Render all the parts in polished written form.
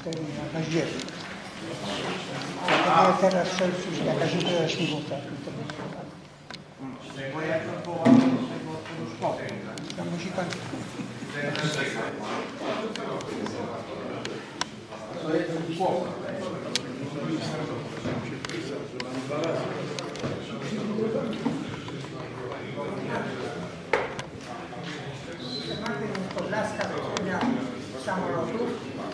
4 na październik. Dlatego teraz czerwcu, że jakaś impreza śmigłówka. Bo jak odwołano do tego szkoły. To musi pan... To jest głowa. Tematem Podlaska wytwórnia samolotów.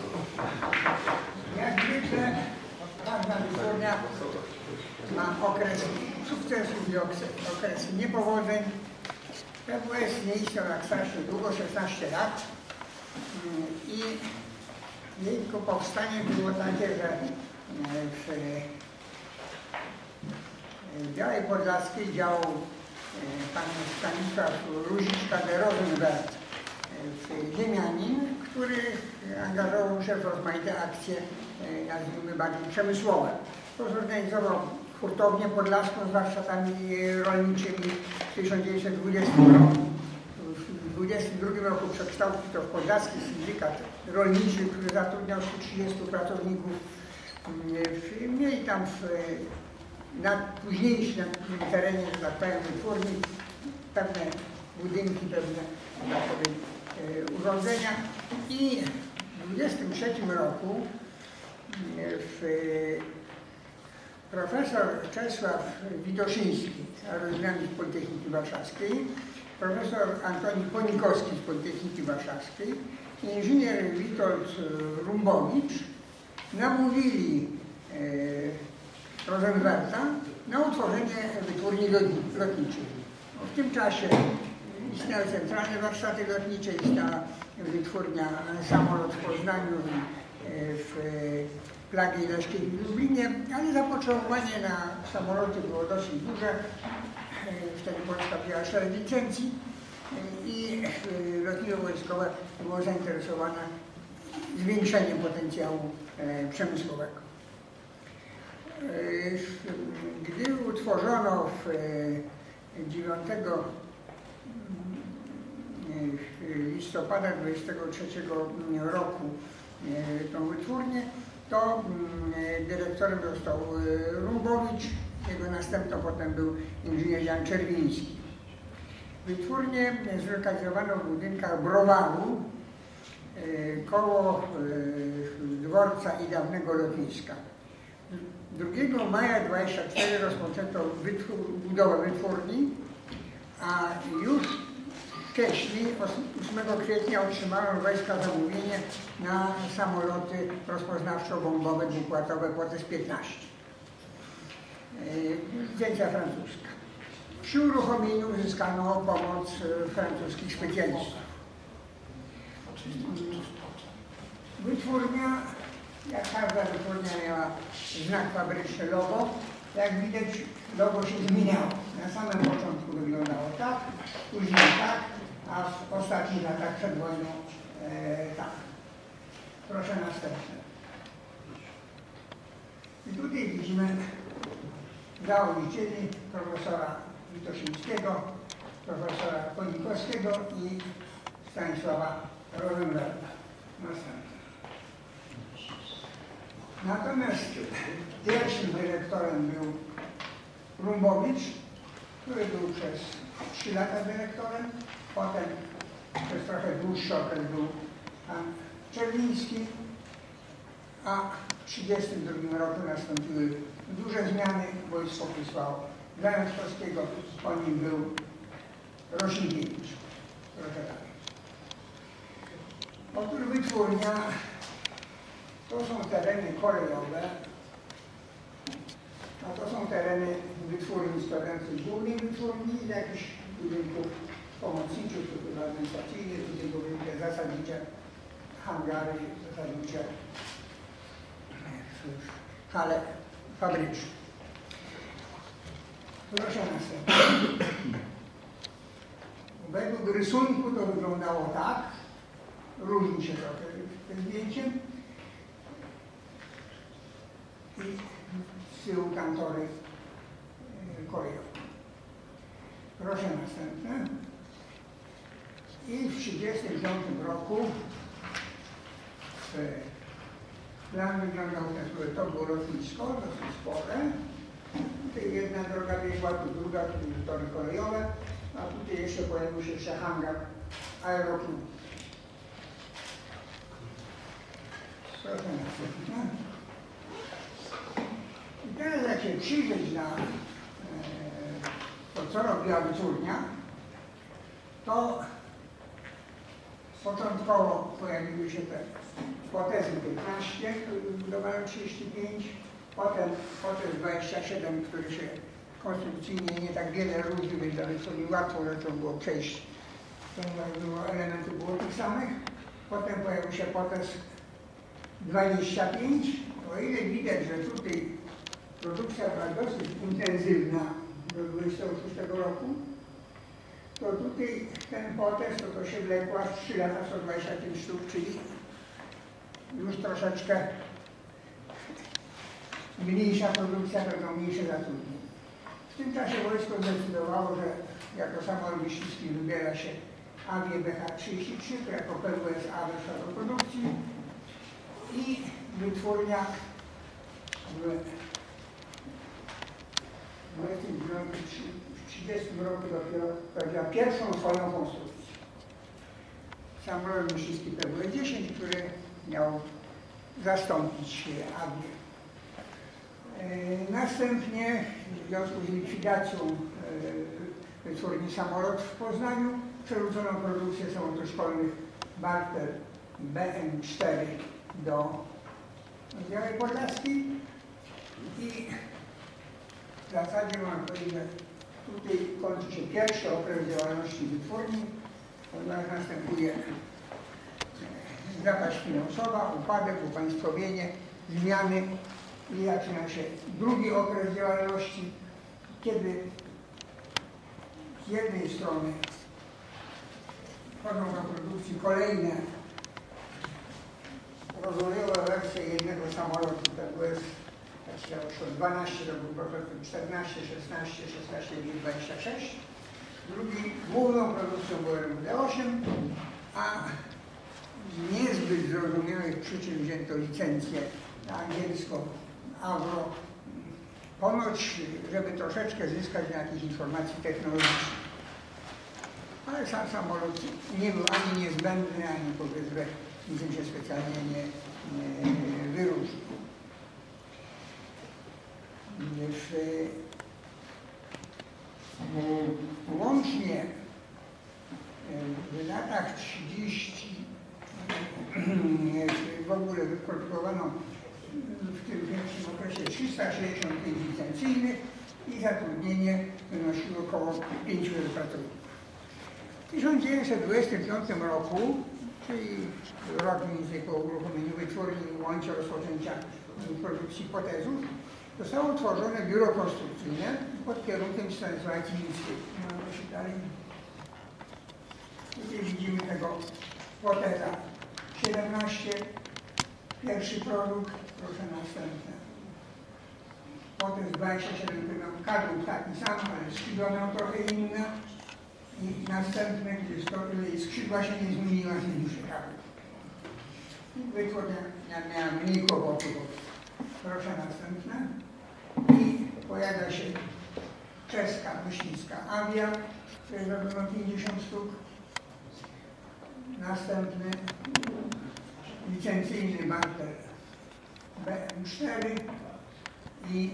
Jak zwykle każda wytwórnia ma okres sukcesów i okres niepowodzeń. PWS nie istniał jak strasznie długo, 16 lat. I jej powstanie było takie, że w Białej Podlaskiej działał pan Stanisław Ruziczka de Rosenberg, ziemianin, który angażował się w rozmaite akcje, nazwijmy bardziej przemysłowe. Zorganizował hurtownię podlaską z warsztatami rolniczymi w 1920 roku. W 1922 roku przekształcił to w Podlaski Syndykat Rolniczy, który zatrudniał 130 pracowników. Mieli tam na późniejszym terenie, że tak powiem, wytwórni pewne budynki, pewne, tak powiem, urządzenia. I w 1923 roku profesor Czesław Witoszyński, aerodynamik z Politechniki Warszawskiej, profesor Antoni Ponikowski z Politechniki Warszawskiej i inżynier Witold Rumbowicz namówili Rosenberga na utworzenie wytwórni lotniczej. W tym czasie istniały centralne warsztaty lotnicze, istniała wytwórnia Samolot w Poznaniu, w Plagie i Leszkiej w Lublinie, ale zapotrzebowanie na samoloty było dosyć duże. Wtedy Polska wzięła szereg licencji i lotnictwo wojskowe było zainteresowane zwiększeniem potencjału przemysłowego. Gdy utworzono w 9 listopada 1923 roku tą wytwórnię, to dyrektorem został Rumbowicz, jego następcą potem był inżynier Jan Czerwiński. Wytwórnię zlokalizowano w budynkach browaru koło dworca i dawnego lotniska. 2 maja 1924 rozpoczęto budowę wytwórni, a już wcześniej, 8 kwietnia, otrzymały wojska zamówienie na samoloty rozpoznawczo-bombowe dwupłatowe POTES-15. Licencja francuska. Przy uruchomieniu uzyskano pomoc francuskich specjalistów. Wytwórnia, jak każda wytwórnia, miała znak fabryczny, logo. Jak widać, logo się zmieniało. Na samym początku wyglądało tak, później tak, a w ostatnich latach przed wojną tak. Proszę następne. I tutaj widzimy założycieli profesora Witoszyńskiego, profesora Ponikowskiego i Stanisława Rosenberga. Następne. Natomiast pierwszym dyrektorem był Rumbowicz, który był przez 3 lata dyrektorem, potem przez trochę dłuższy okres był pan Czerwiński, a w 1932 roku nastąpiły duże zmiany, wojsko wysłało Zajączkowskiego, po nim był Rosinkiewicz. Proszę dalej. Otóż wytwórnia to są tereny kolejowe, a to są tereny wytwórni stojących głównej wytwórni i jakichś budynków pomocniczych, tu administracyjnych, tutaj budynki zasadnicze, hangary zasadnicze, hale fabryczne. Proszę następnie. Według rysunku to wyglądało tak, różni się trochę tym zdjęciem. I z tyłu kantory kolejowe. Proszę następne. I w 1935 roku w Plan wyglądał w ten sposób, to było lotnisko, dosyć spore. Tutaj jedna droga biegła, tu druga, tu tory kolejowe, a tutaj jeszcze pojawił się jeszcze hangar aeroklub. Proszę następne. I teraz jak się przyjrzeć na to, co robiła wytwórnia, to początkowo pojawiły się te potezy 15, które wybudowałem 35, potem potez 27, który się konstrukcyjnie nie tak wiele różnił, więc dla wytwórni łatwo rzeczą było przejść, ponieważ było elementów było tych samych. Potem pojawił się potez 25, o ile widać, że tutaj produkcja była dosyć intensywna do 26 roku, to tutaj ten potez to się wlekła w 3 lata 125 sztuk, czyli już troszeczkę mniejsza produkcja, będą mniejsze zatrudnienie. W tym czasie wojsko zdecydowało, że jako samolot myśliwski wybiera się Avię BH-33, która jako PWS-A weszła do produkcji i wytwórnia w 30 roku dopiero prowadziła pierwszą swoją konstrukcję. Samolot myśliwski PW-10, który miał zastąpić Avię. Następnie w związku z likwidacją wytwórni Samolot w Poznaniu przerzucono produkcję samolotów szkolnych Barter BM-4 do Białej Podlaskiej i w zasadzie mam powiedzieć, że tutaj kończy się pierwszy okres działalności wytwórni, ponieważ następuje zapaść finansowa, upadek, upaństwowienie, zmiany i zaczyna się drugi okres działalności, kiedy z jednej strony wchodzą do produkcji kolejne rozwojowe wersje jednego samolotu, to było 12, to był prototyp 14, 16, 16, 26. Drugi główną produkcją był RMD-8, a z niezbyt zrozumiałych przyczyn wzięto licencję na angielską Avro, ponoć, żeby troszeczkę zyskać na jakichś informacji technologicznych. Ale sam samolot nie był ani niezbędny, ani powiedzmy niczym się specjalnie nie wyróżnił. Łącznie w latach 30 w ogóle wyprodukowano w tym pierwszym okresie 365 licencyjnych i zatrudnienie wynosiło około 5 pracowników. W 1925 roku, czyli rok mniej więcej po uruchomieniu wytwórni w momencie rozpoczęcia produkcji potezów, zostało utworzone biuro konstrukcyjne pod kierunkiem Stanisława Kilińskiego. Tutaj widzimy tego poteza 17, pierwszy produkt, proszę następne. Potez 27, który miał kadłub taki sam, ale skrzydła miał trochę inne. I następne, gdzie skrzydła się nie zmieniła, zmienił się kadłub. I wytwórnia miała mniej kłopotów. Proszę następne. I pojawia się czeska myśliwska Avia, której zrobiono 50 sztuk. Następny licencyjny Barter BM-4 i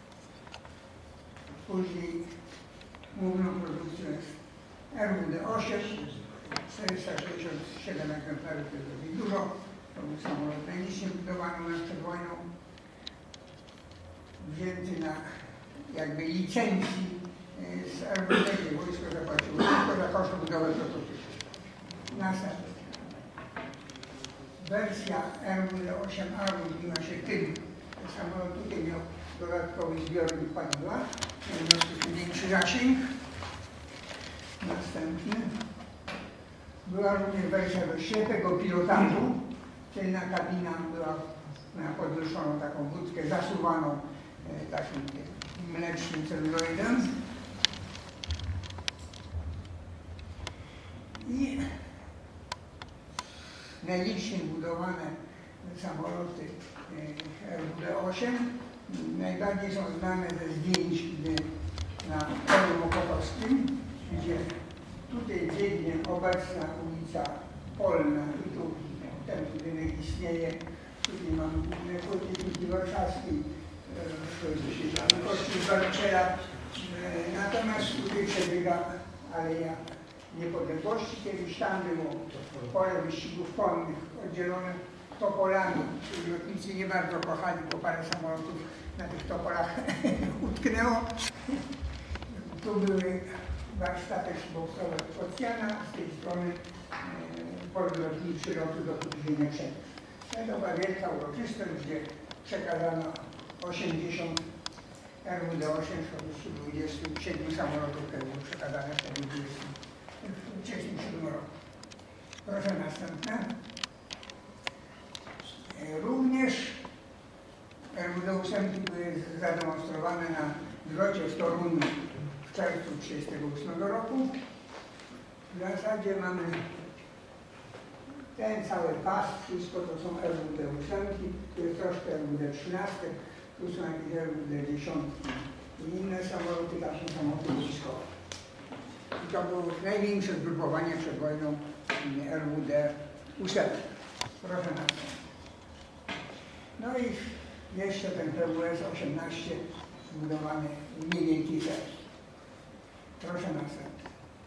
później główną produkcją jest RWD-8, 467 egzemplarzy, to jest dosyć dużo. To był samolot najliczniej budowany nas przed wojną. Wzięty na jakby licencji z RWD, gdzie wojsko zapłaciło tylko za koszt budowy prototypu. Następnie wersja RWD-8A różniła się tym, że samolot tutaj miał dodatkowy zbiornik paliwa, większy zasięg. Następny była również wersja do ślepego pilotażu, tylna kabina była na podwyższoną taką wódkę zasuwaną takim mlecznym celuloidem. I najliczniej budowane samoloty RWD-8. Najbardziej są znane ze zdjęć na polu Mokotowskim, gdzie tutaj biegnie obecna ulica Polna i tu ten budynek istnieje. Tutaj mamy budynek Politechniki Warszawskiej, Kościół Zbawiciela. Natomiast tutaj przebiega Aleja Niepodległości. Kiedyś tam było pole wyścigów konnych oddzielone topolami. Lotnicy nie bardzo kochali, bo parę samolotów na tych topolach utknęło. Tu były warsztaty szybowcowe Focjana, z tej strony port lotniczy lotu do Kuźwienia Przemysł. To była wielka uroczystość, gdzie przekazano 80 RWD-8 z 27 samolotów, które były przekazane wtedy w 1937 roku. Proszę następne. Również RWD-8 były zademonstrowane na zlocie w Toruniu w czerwcu 1938 roku. W zasadzie mamy ten cały pas, wszystko to są RWD-8, tu jest troszkę RWD-13, tu są jakieś RWD-10 i inne samoloty, tam są samoloty wojskowe. I to było największe zgrupowanie przed wojną RWD-8. Proszę na to. No i jeszcze ten PWS-18 zbudowany w niewielkiej serii. Proszę następny.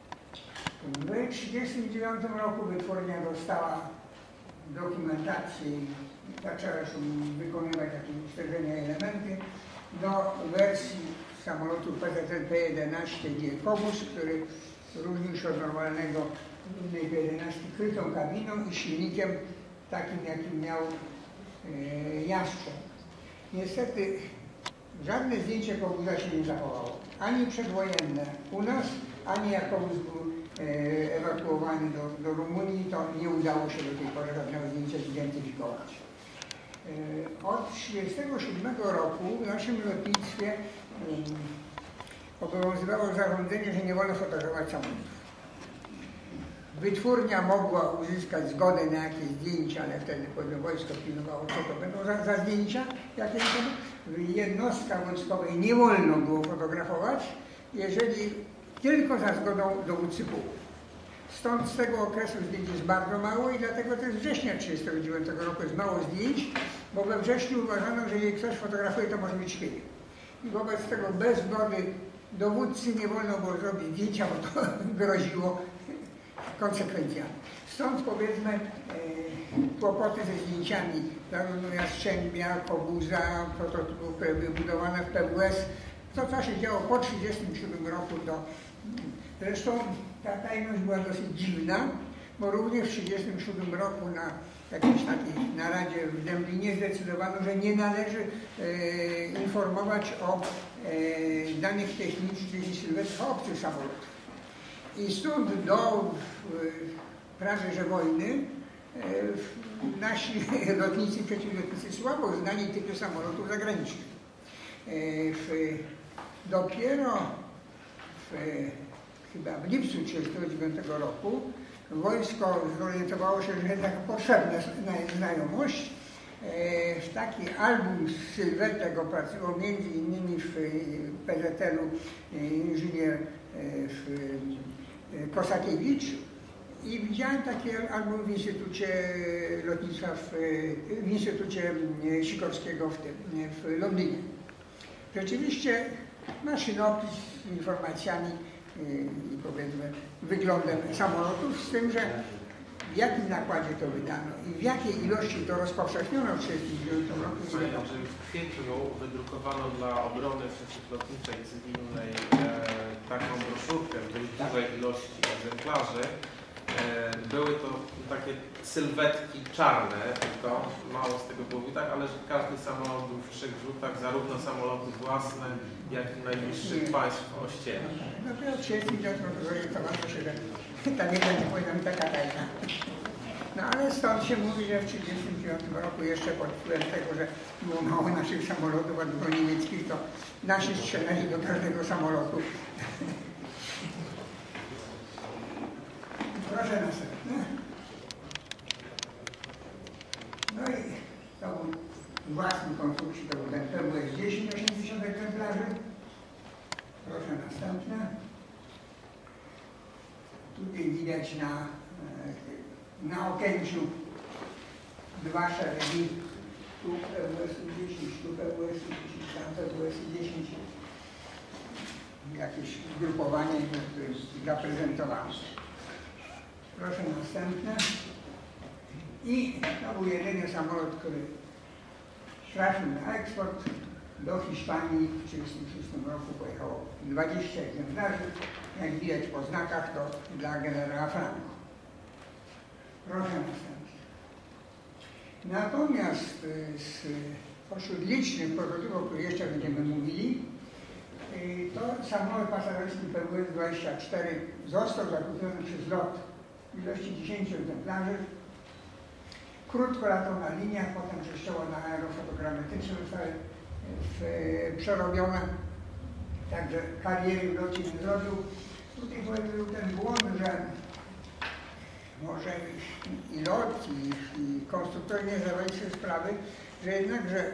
W 1939 roku wytwórnia dostała dokumentację i zaczęła się wykonywać jakieś usterzenia i elementy do wersji samolotu PZL-P11G Kobus, który różnił się od normalnego innej P11 krytą kabiną i silnikiem takim, jakim miał Jastrząb. Niestety żadne zdjęcie Kobusa się nie zachowało. Ani przedwojenne u nas, ani jak Kobus był ewakuowany do Rumunii, to nie udało się do tej pory żadnego zdjęcia zidentyfikować. Od 1937 roku w naszym lotnictwie obowiązywało zarządzenie, że nie wolno fotografować samolotów. Wytwórnia mogła uzyskać zgodę na jakieś zdjęcia, ale wtedy wojsko pilnowało, co to będą za zdjęcia, jakie to. Jednostkach wojskowej nie wolno było fotografować, jeżeli tylko za zgodą dowódcy pułku. Stąd z tego okresu zdjęć jest bardzo mało i dlatego też września 1939 roku jest mało zdjęć, bo we wrześniu uważano, że jeżeli ktoś fotografuje, to może być szpieg. I wobec tego bez zgody dowódcy nie wolno było zrobić zdjęcia, bo to groziło konsekwencjami. Stąd powiedzmy kłopoty ze zdjęciami zarówno Jastrzębia, Kobusa, prototypów, które były budowane w PWS. To, co się działo po 1937 roku, to zresztą ta tajność była dosyć dziwna, bo również w 1937 roku na jakiejś takiej naradzie w Dęblinie zdecydowano, że nie należy informować o danych technicznych i sylwetkach obcych samolotów. I stąd do prawie że wojny nasi lotnicy, przeciwlotnicy słabo znali typy samolotów zagranicznych. Dopiero chyba w lipcu 1939 roku wojsko zorientowało się, że jednak potrzebna znajomość. W taki album sylwetek opracował między innymi w PZL-u inżynier Kosakiewicz i widziałem taki album w Instytucie Lotnictwa, w Instytucie Sikorskiego w Londynie. Rzeczywiście maszynopis z informacjami i powiedzmy wyglądem samolotów, z tym, że w jakim nakładzie to wydano i w jakiej ilości to rozpowszechniono w 1939 roku. Znaczy w kwietniu wydrukowano dla obrony przeciwlotniczej cywilnej taką broszurkę w dość dużej ilości egzemplarzy. Były to takie sylwetki czarne, tylko mało z tego było widać, ale że każdy samolot był w 3 rzutach, zarówno samoloty własne, jak i najbliższych państw ościennych. Dopiero w sieci zorientowano się, że ta wiedza nie powinna być taka tajna. No ale stąd się mówi, że w 1939 roku jeszcze pod wpływem tego, że było mało naszych samolotów, a dużo niemieckich, to nasi strzelali do każdego samolotu. Proszę następne. No i własnej konstrukcji to był ten PWS 10, 80 egzemplarzy. Proszę następne. Tutaj widać na okęciu dwa szeregi. Tu PWS 10, tu PWS 10, tam PWS 10. Jakieś zgrupowanie, które jest zaprezentowane. Proszę następne. I to był jedyny samolot, który trafił na eksport. Do Hiszpanii w 1936 roku pojechało 20 egzemplarzy. Jak widać po znakach, to dla generała Franco. Proszę następnie. Natomiast pośród licznych prototypów, o których jeszcze będziemy mówili, to samolot pasażerski PWS-24 został zakupiony przez LOT w ilości 10 egzemplarzy. Krótko latał na liniach, potem częściowo na aerofotogrametyczne zostały przerobione. Także kariery w locie nie zrobił. Tutaj był ten błąd, że może i LOT, i konstruktorzy nie zdawali sobie sprawy, że jednakże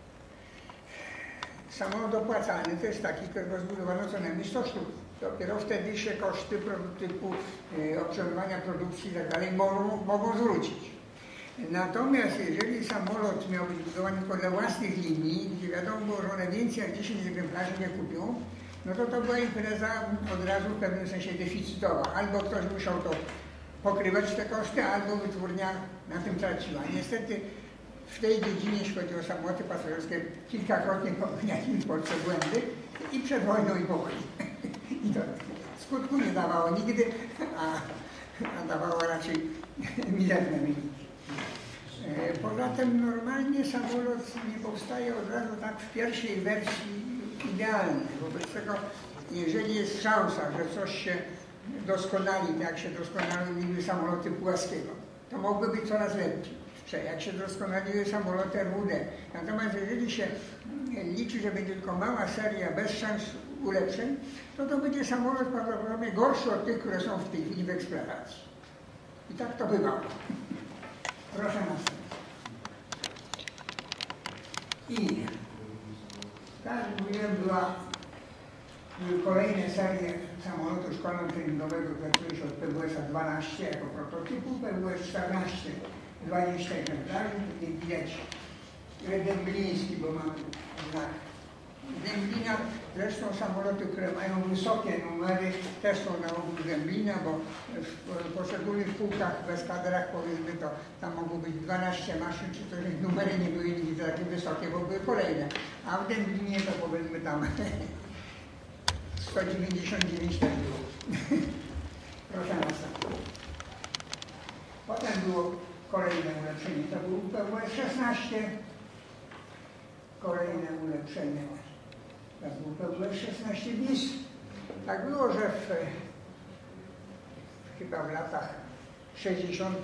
samolot opłacalny to jest taki, którego zbudowano co najmniej 100 sztuk. Dopiero wtedy się koszty prototypu, otrzymywania produkcji i tak dalej mogą zwrócić. Natomiast jeżeli samolot miał być budowany tylko dla własnych linii, gdzie wiadomo było, że one więcej jak 10 egzemplarzy nie kupią, no to była impreza od razu w pewnym sensie deficytowa. Albo ktoś musiał to pokrywać te koszty, albo wytwórnia na tym traciła. Niestety w tej dziedzinie, jeśli chodzi o samoloty pasażerskie, kilkakrotnie popełniali w Polsce błędy i przed wojną, i po wojnie. I to skutku nie dawało nigdy, a dawało raczej mizerne wyniki. Poza tym normalnie samolot nie powstaje od razu tak w pierwszej wersji idealnej. Wobec tego, jeżeli jest szansa, że coś się doskonali, tak jak się doskonaliły samoloty Pułaskiego, to mogły być coraz lepiej. Jak się doskonaliły samoloty RWD. Natomiast jeżeli się liczy, że będzie tylko mała seria bez szans ulepszeń, to będzie samolot prawdopodobnie gorszy od tych, które są w tej chwili w eksploatacji. I tak to bywało. Proszę następnie. I tak jak mówiłem, były kolejne serie samolotu szkolno-treningowego, które się od PWS-a 12 jako prototypu, PWS 14 20 egzemplarzy. Tutaj widać Dębliński, bo mam znak Dęblina. Zresztą samoloty, które mają wysokie numery, też są na ogół Dęblina, bo w poszczególnych pułkach, w eskadrach, powiedzmy, to tam mogło być 12 maszyn, czy to numery nie były nigdy takie wysokie, bo były kolejne. A w Dęblinie to powiedzmy tam 199 też było. Proszę następnie. Potem było kolejne ulepszenie, to był PWS 16. Kolejne ulepszenie, to był PWS 16 bis. Tak było, że chyba w latach 60.,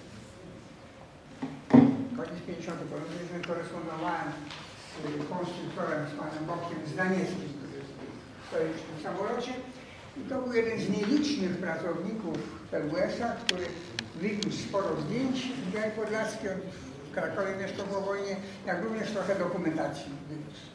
koniec 50., korespondowałem z konstruktorem, z panem Bogiem Zdanieckim, który stoi w tym samolocie. I to był jeden z nielicznych pracowników PWS-a, który wywiózł sporo zdjęć z Białej Podlaskiej, w Krakowie mieszkał po wojnie, jak również trochę dokumentacji wywiózł.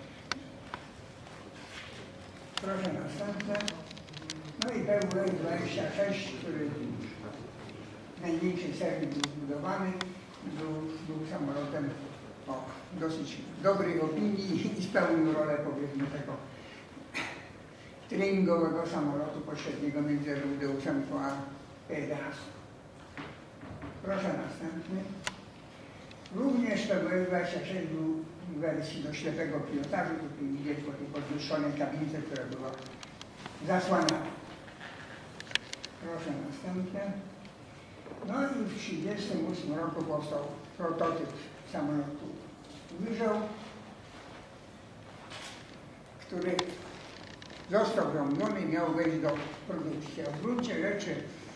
Proszę następne. No i PWS 26, który w najmniejszej serii był zbudowany, był samolotem o dosyć dobrej opinii i spełnił rolę, powiedzmy, tego treningowego samolotu pośredniego między RWD-8 a P-11. Proszę następny. Również PWS 26 był w wersji do ślepego pilotażu, tutaj widać po tej podwyższonej kabince, która była zasłaniana. Proszę następne. No i w 1938 roku powstał prototyp samolotu Wyżeł, który został zamówiony i miał wejść do produkcji. A w gruncie rzeczy,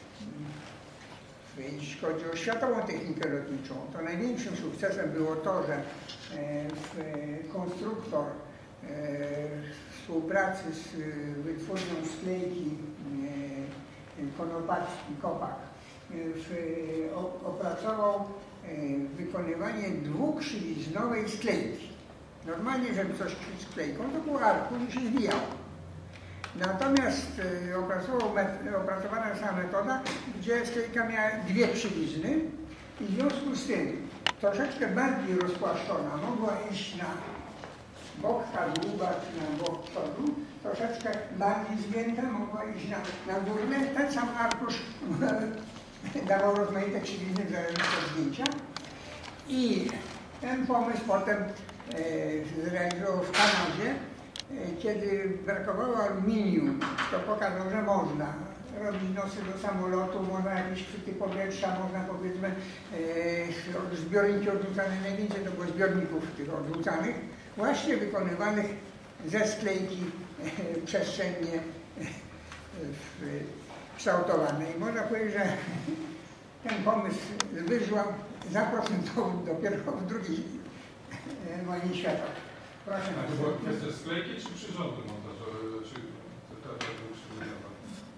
jeśli chodzi o światową technikę lotniczą, to największym sukcesem było to, że konstruktor w współpracy z wytwórnią sklejki Konopacki Kopak opracował wykonywanie dwukrzywiznowej sklejki. Normalnie, żeby coś sklejką, to było arkusz i się zwijało. Natomiast opracowana została metoda, gdzie sklejka miała dwie krzywizny i w związku z tym troszeczkę bardziej rozpłaszczona mogła iść na bok kadłuba czy na bok przodu, troszeczkę bardziej zgięta mogła iść na górne. Ten sam arkusz dawał rozmaite krzywizny w zależności od zdjęcia i ten pomysł potem zrealizował w Kanadzie, kiedy brakowało aluminium, to pokazał, że można robić nosy do samolotu, można jakieś chwyty powietrza, można powiedzmy zbiorniki odrzucane, najwięcej to było zbiorników tych odrzucanych, właśnie wykonywanych ze sklejki przestrzennie kształtowanej. Można powiedzieć, że ten pomysł wyżłam zaprocentował dopiero w drugiej wojnie światowej. Proszę bardzo. A to była kwestia sklejki czy przyrządu montażowego? Czy ta dwukrzyżowa?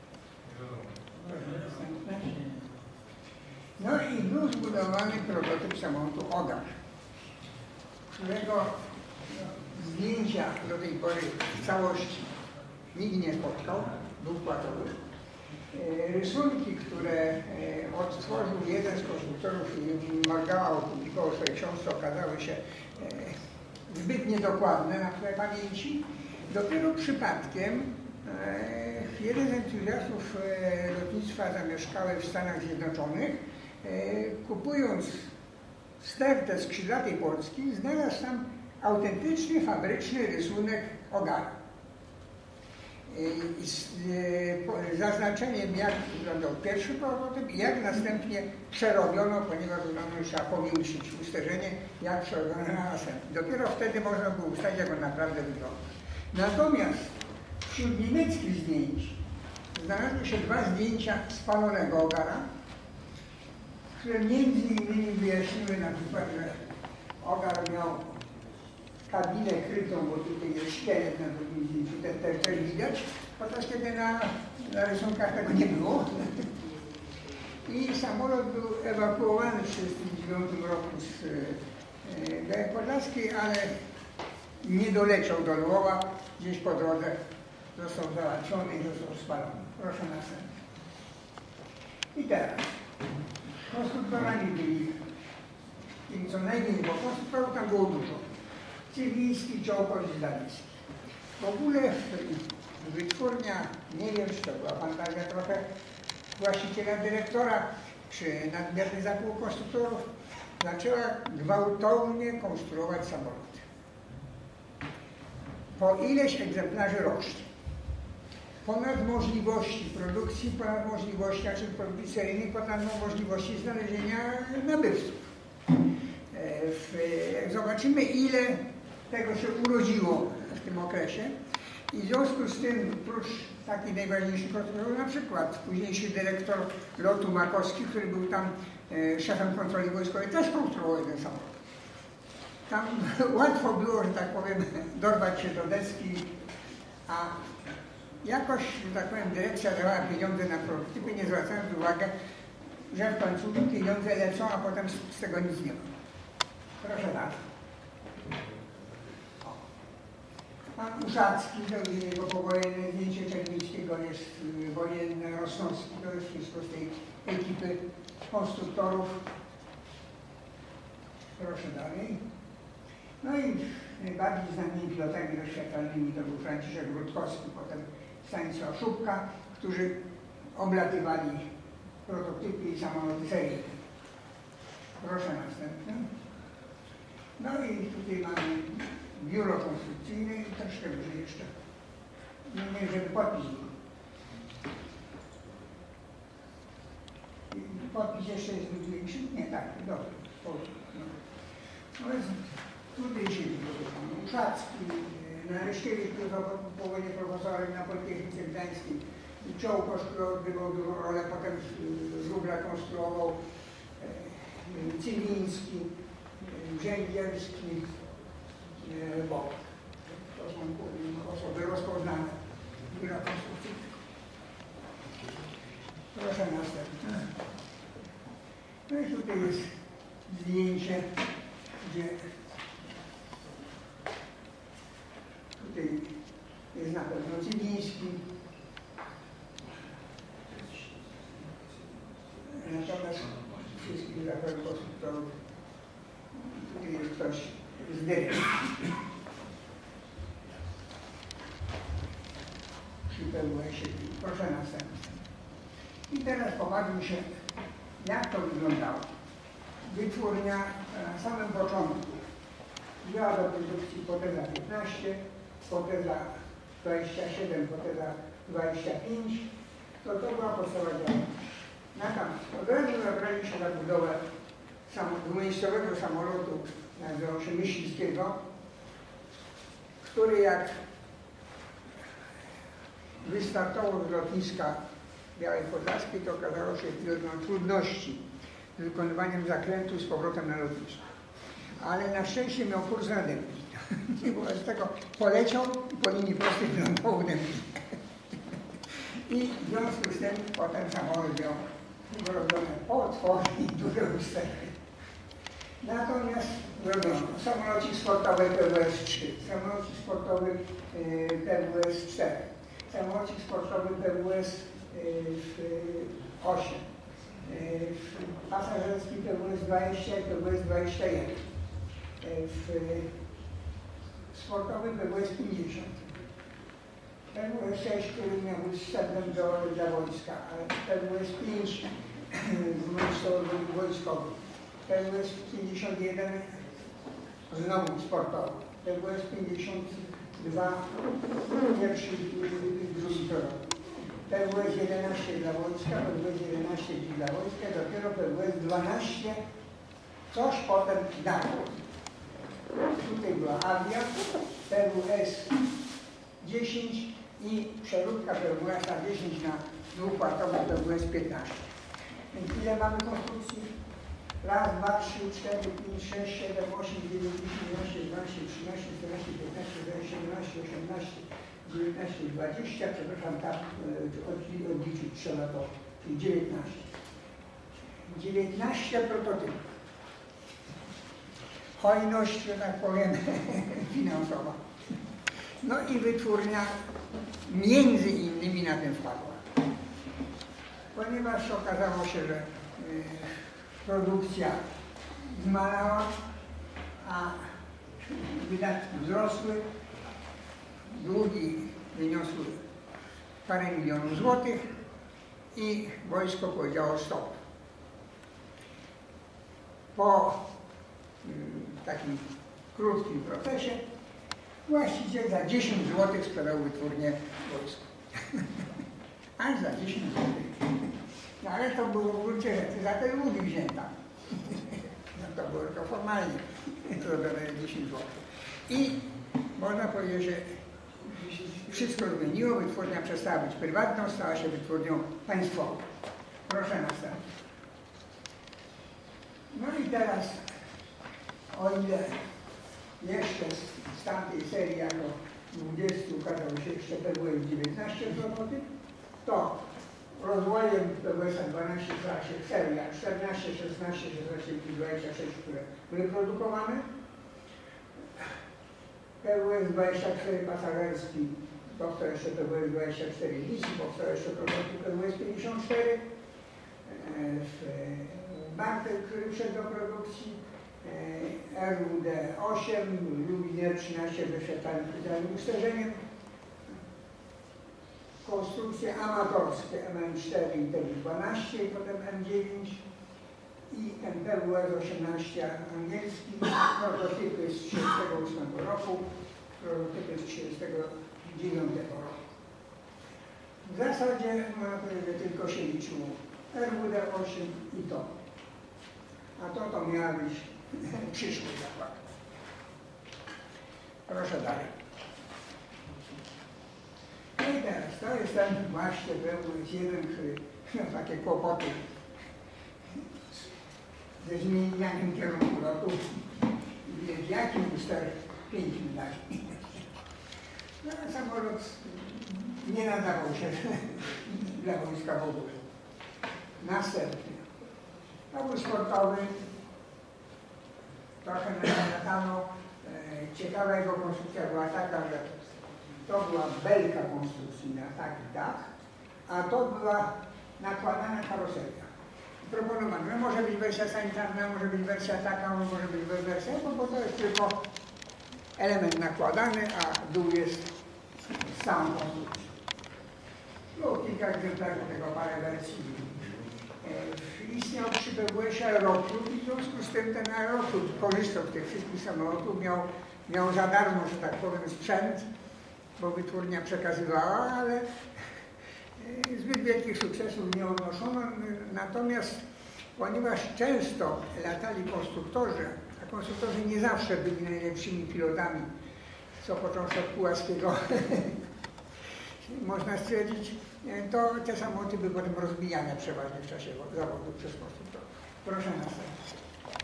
Nie wiadomo. No i był zbudowany prototyp samolotu Ogar, którego zdjęcia do tej pory w całości nikt nie spotkał, był płatowy. Rysunki, które odtworzył jeden z konstruktorów i Margała opublikował w swojej książce, okazały się zbyt niedokładne na tle pamięci. Dopiero przypadkiem jeden z entuzjastów lotnictwa zamieszkały w Stanach Zjednoczonych, kupując stertę skrzydlatej Polski, znalazł tam autentyczny, fabryczny rysunek Ogara. Z zaznaczeniem, jak wyglądał pierwszy prototyp i jak następnie przerobiono, ponieważ uznano, że trzeba powiększyć usterzenie, jak przerobiono na następnie. Dopiero wtedy można było ustalić, jak on naprawdę wygląda. Natomiast wśród niemieckich zdjęć znalazły się dwa zdjęcia spalonego Ogara, które między innymi wyjaśniły na przykład, że Ogar miał kabinę krytą, bo tutaj jest szkielet na drugim zdjęciu, też widać, podczas kiedy na rysunkach tego nie było. I samolot był ewakuowany w 1939 roku z Białej Podlaskiej, ale nie doleciał do Lwowa, gdzieś po drodze został załatwiony i został spalony. Proszę następnie. I teraz konstruktorami byli tymi co najmniej, bo konstruktorów tam było dużo. Cywiński, Ciołkoś i Zdawiński. W ogóle wytwórnia, nie wiem, czy to była fantazja trochę właściciela, dyrektora, czy nadmierny zapół konstruktorów, zaczęła gwałtownie konstruować samoloty. Po ileś egzemplarzy rocznie. Ponad możliwości produkcji, ponad możliwości, znaczy produkcji seryjnej, ponad możliwości znalezienia nabywców. Jak zobaczymy, ile tego się urodziło w tym okresie i w związku z tym, prócz takich najważniejszych konstruktorów, na przykład późniejszy dyrektor lotu Makowski, który był tam szefem kontroli wojskowej, też konstruował jeden samolot. Tam łatwo było, że tak powiem, dorwać się do deski, a jakoś, że tak powiem, dyrekcja dawała pieniądze na prototypy, nie zwracając uwagi, że w końcu pieniądze lecą, a potem z tego nic nie ma. Proszę bardzo. Pan Uszacki, to jest jego powojenne zdjęcie Czerwińskiego, jest wojenny, Rosnowski, to jest wszystko z tej ekipy konstruktorów. Proszę dalej. No i najbardziej znanymi pilotami doświadczalnymi to był Franciszek Rutkowski, potem Stanisław Szubka, którzy oblatywali prototypy i samoloty seryjne. Proszę następny. No i tutaj mamy biuro konstrukcyjne i troszkę wyżej jeszcze. Nie wiem, żeby podpis był. Podpis jeszcze jest większy? Nie, tak, dobrze. No jest, tutaj się wygląda Uszacki, Naryszkiewicz, który był po wojnie profesorem na Politechnice Gdańskiej, Ciołkosz, który odgrywał dużą rolę, potem żubra konstruował, Cywiński, Węgierski, Bok. To są osoby rozpoznane w biura konstrukcyjnego. Proszę następne. No i tutaj jest zdjęcie, gdzie tutaj jest na pewno Cywiński. Natomiast wszystkich konstruktorów tutaj jest ktoś z dyrekcji. Proszę następnie. I teraz popatrzmy się, jak to wyglądało. Wytwórnia na samym początku wzięła do produkcji poteza 15, poteza 27, poteza 25. To była podstawa działania. Natomiast od razu zabrali się na budowę dwumiejscowego samolotu nazywał się Myśliwskiego, który jak wystartował z lotniska Białej Podlaskiej, to okazało się, że miał trudności z wykonywaniem zakrętu z powrotem na lotnisko. Ale na szczęście miał kurs na Dębli. I wobec tego poleciał i po linii prostej wylądował w Dębli. I w związku z tym potem samolot miał urodzone potwory i duże usterki. Natomiast robiono samolocik sportowy PWS-3, samolocik sportowy PWS-4, samolocik sportowy PWS-8, pasażerski PWS-20 i PWS-21, sportowy PWS-50, PWS-6, który miał być wstępem dla wojska, ale PWS-5 wojskowy, PWS-51 znowu sportowy, PWS-52 pierwszy i drugi torok, PWS-11 dla wojska, PWS-11 dla wojska, dopiero PWS-12 coś potem dało. Tutaj była Avia, PWS-10 i przeróbka PWS-10 na dwupłatowy PWS-15. Więc ile mamy konstrukcji? Raz, dwa, 3, 4, 5, 6, 7, 8, 9, 10, 11, 12, 13, 14, 15, 16, 17, 18, 19, 20, przepraszam, tak odliczyć trzeba to, czyli 19. 19 prototypów. Hojność, że tak powiem, finansowa. No i wytwórnia między innymi na tym wpadła. Ponieważ okazało się, że produkcja zmalała, a wydatki wzrosły, długi wyniosły parę milionów złotych i wojsko powiedziało stop. Po takim krótkim procesie właściciel za 10 zł sprzedał wytwórnię wojsku. Aż za 10 zł. No ale to było w gruncie rzeczy za te długi wzięta. No to było tylko formalnie zrobione 10 zł. I można powiedzieć, że wszystko zmieniło, wytwórnia przestała być prywatną, stała się wytwórnią państwową. Proszę następnie. No i teraz, o ile jeszcze z tamtej serii jako 20 ukazało się jeszcze PWS-19 prototyp, to rozwojem PWS-12 stała się seria 14, 16, 16 i 26, które były produkowane. PWS-24 pasażerski, powstał jeszcze PWS-24 DC, powstał jeszcze prototyp PWS-54. Bartek, który wszedł do produkcji, RWD-8, Lublin 13 wyszedł specjalnym usterzeniem. Konstrukcje amatorskie MM4 i TB12 i potem M9 i MPWS-18 angielski. Prototypy z 1938 roku, prototypy z 1939 roku. W zasadzie można powiedzieć, że tylko się liczyło RWD-8 i to. A to miała być przyszły zakład. Proszę dalej. No i teraz, to jest ten właśnie PWS-1, który miał takie kłopoty ze zmienianiem kierunku lotu. W jakim uster pięknie dali. No a samolot nie nadawał się dla wojska w ogóle. Następnie. To był sportowy trochę latano. Ciekawa jego konstrukcja była taka, że to była belka konstrukcyjna, tak i tak, a to była nakładana karoseria. Proponowano, że może być wersja sanitarna, może być wersja taka, może być wersja, bo to jest tylko element nakładany, a dół jest z całą konstrukcją. Było kilka egzemplarzy tego, parę wersji. Istniał przy PWS aeroklub i w związku z tym ten aeroklub korzystał z tych wszystkich samolotów, miał za darmo, że tak powiem, sprzęt, bo wytwórnia przekazywała, ale zbyt wielkich sukcesów nie odnoszono. Natomiast ponieważ często latali konstruktorzy, a konstruktorzy nie zawsze byli najlepszymi pilotami, co począwszy od Pułaskiego można stwierdzić, to te samoloty były potem rozbijane przeważnie w czasie zawodu przez konstruktorów. Proszę następny.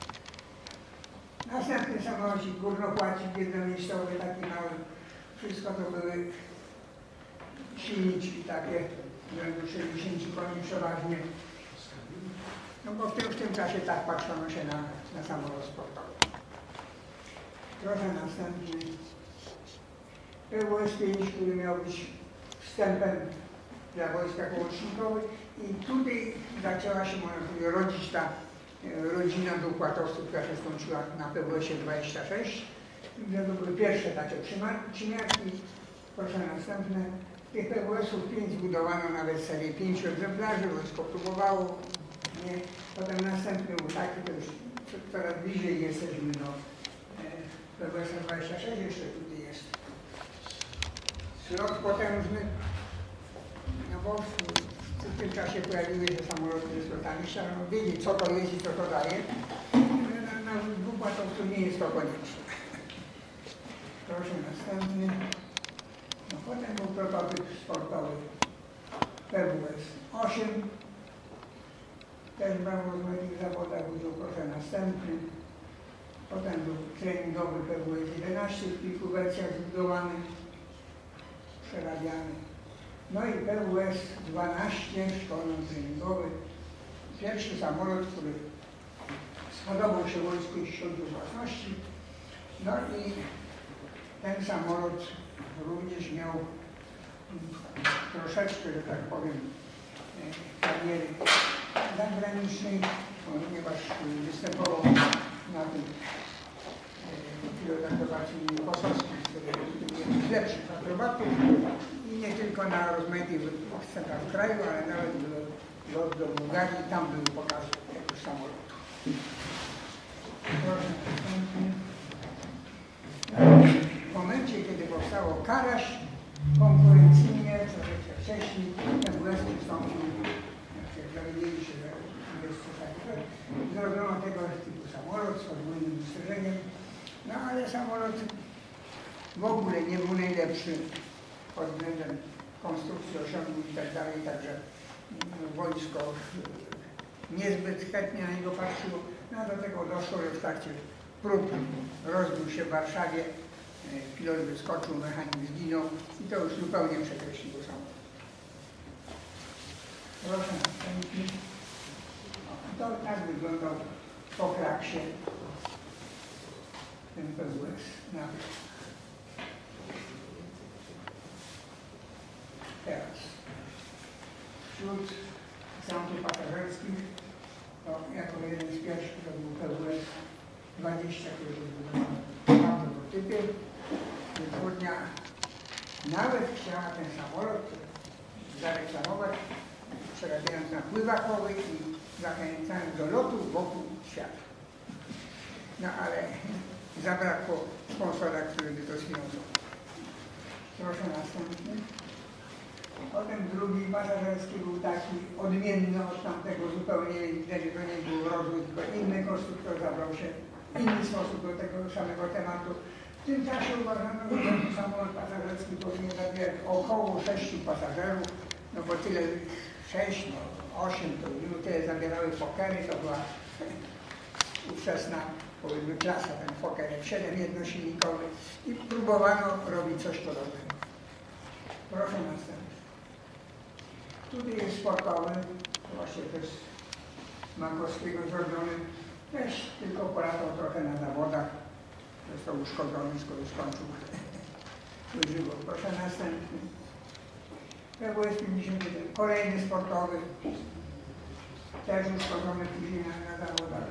Następny samolocik górnopłacik jednomiejscowy, taki mały. Wszystko to były silniczki takie, rzędu 60 koni przeważnie. No bo w tym czasie tak patrzono się na samolot sportowy. Proszę następny. PWS-5, który miał być wstępem dla wojska połącznikowych i tutaj zaczęła się, można powiedzieć, rodzić ta rodzina dwukładowców, która się skończyła na PWS-ie 26. To były pierwsze takie przymiarki. Proszę następne. Tych PWS-ów 5 zbudowano nawet serię 5 egzemplarzy, wojsko próbowało. Nie. Potem następny był taki, to już coraz bliżej jesteśmy do PWS-a 26, jeszcze tutaj jest slot potężny. No bo w tym czasie pojawiły się samoloty ze slotami, trzeba wiedzieć, co to jest i co to daje. Na dwupłatowcu nie jest to konieczne. Proszę następny. No, potem był prototyp sportowy PWS 8. Też brał w rozmaitych zawodach udział. Proszę następny. Potem był treningowy PWS 11 w kilku wersjach zbudowany, przerabiany. No i PWS 12, szkolny treningowy. Pierwszy samolot, który spodobał się wojsku i siódmej własności. No i ten samolot również miał troszeczkę, że tak powiem, kariery zagranicznej, ponieważ występował na tym pilotacji kosowskim, który jest lepszych akrobatów i nie tylko na rozmaitych scenach w kraju, ale nawet lot do Bułgarii, tam były pokazy jakoś samolotu. Proszę następny. W momencie, kiedy powstało Karaś, konkurencyjnie, troszeczkę wcześniej, PWS przystąpił, jak dowiedzieli się, że jest coś takiego, zrobiono tego typu samolot z podwójnym usterzeniem, no ale samolot w ogóle nie był najlepszy pod względem konstrukcji, osiągnięć i tak dalej, także wojsko niezbyt chętnie na niego patrzyło. No do tego doszło, że w trakcie prób rozbił się w Warszawie, pilot wyskoczył, mechanik zginął i to już zupełnie przekreśliło samolot. Proszę następny. To tak wyglądał po kraksie ten PWS nawet. Teraz wśród samolotów pasażerskich to jako jeden z pierwszych to był PWS 20, który był zbudowany na prototypie. Wytwórnia nawet chciała ten samolot zareklamować, przerabiając na pływakowy i zachęcając do lotu wokół świata. No ale zabrakło sponsora, który by to sfinansował. Proszę następny. Potem drugi pasażerski był taki odmienny od tamtego zupełnie, widać, że to nie był rozwój, tylko inny konstruktor zabrał się w inny sposób do tego samego tematu. W tym czasie uważano, że ten samolot pasażerski powinien zabierać około 6 pasażerów, no bo tyle 6, no 8 to już tyle zabierały Fokkery, to była ówczesna, powiedzmy, klasa, ten Fokker F7 jednosilnikowy i próbowano robić coś podobnego. Proszę następny. Tutaj jest sportowy, właśnie też Mankowskiego zrobiony Też tylko polatał trochę na zawodach. Został uszkodzony, skoro skończył swój żywot. Proszę następny. PWS-51, kolejny sportowy. Też uszkodzony później na zawodach.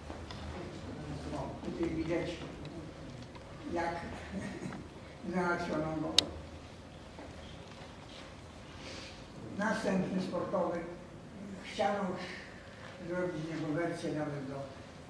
Tutaj widać, jak załatwiono go. Następny sportowy. Chciano zrobić z niego wersję nawet do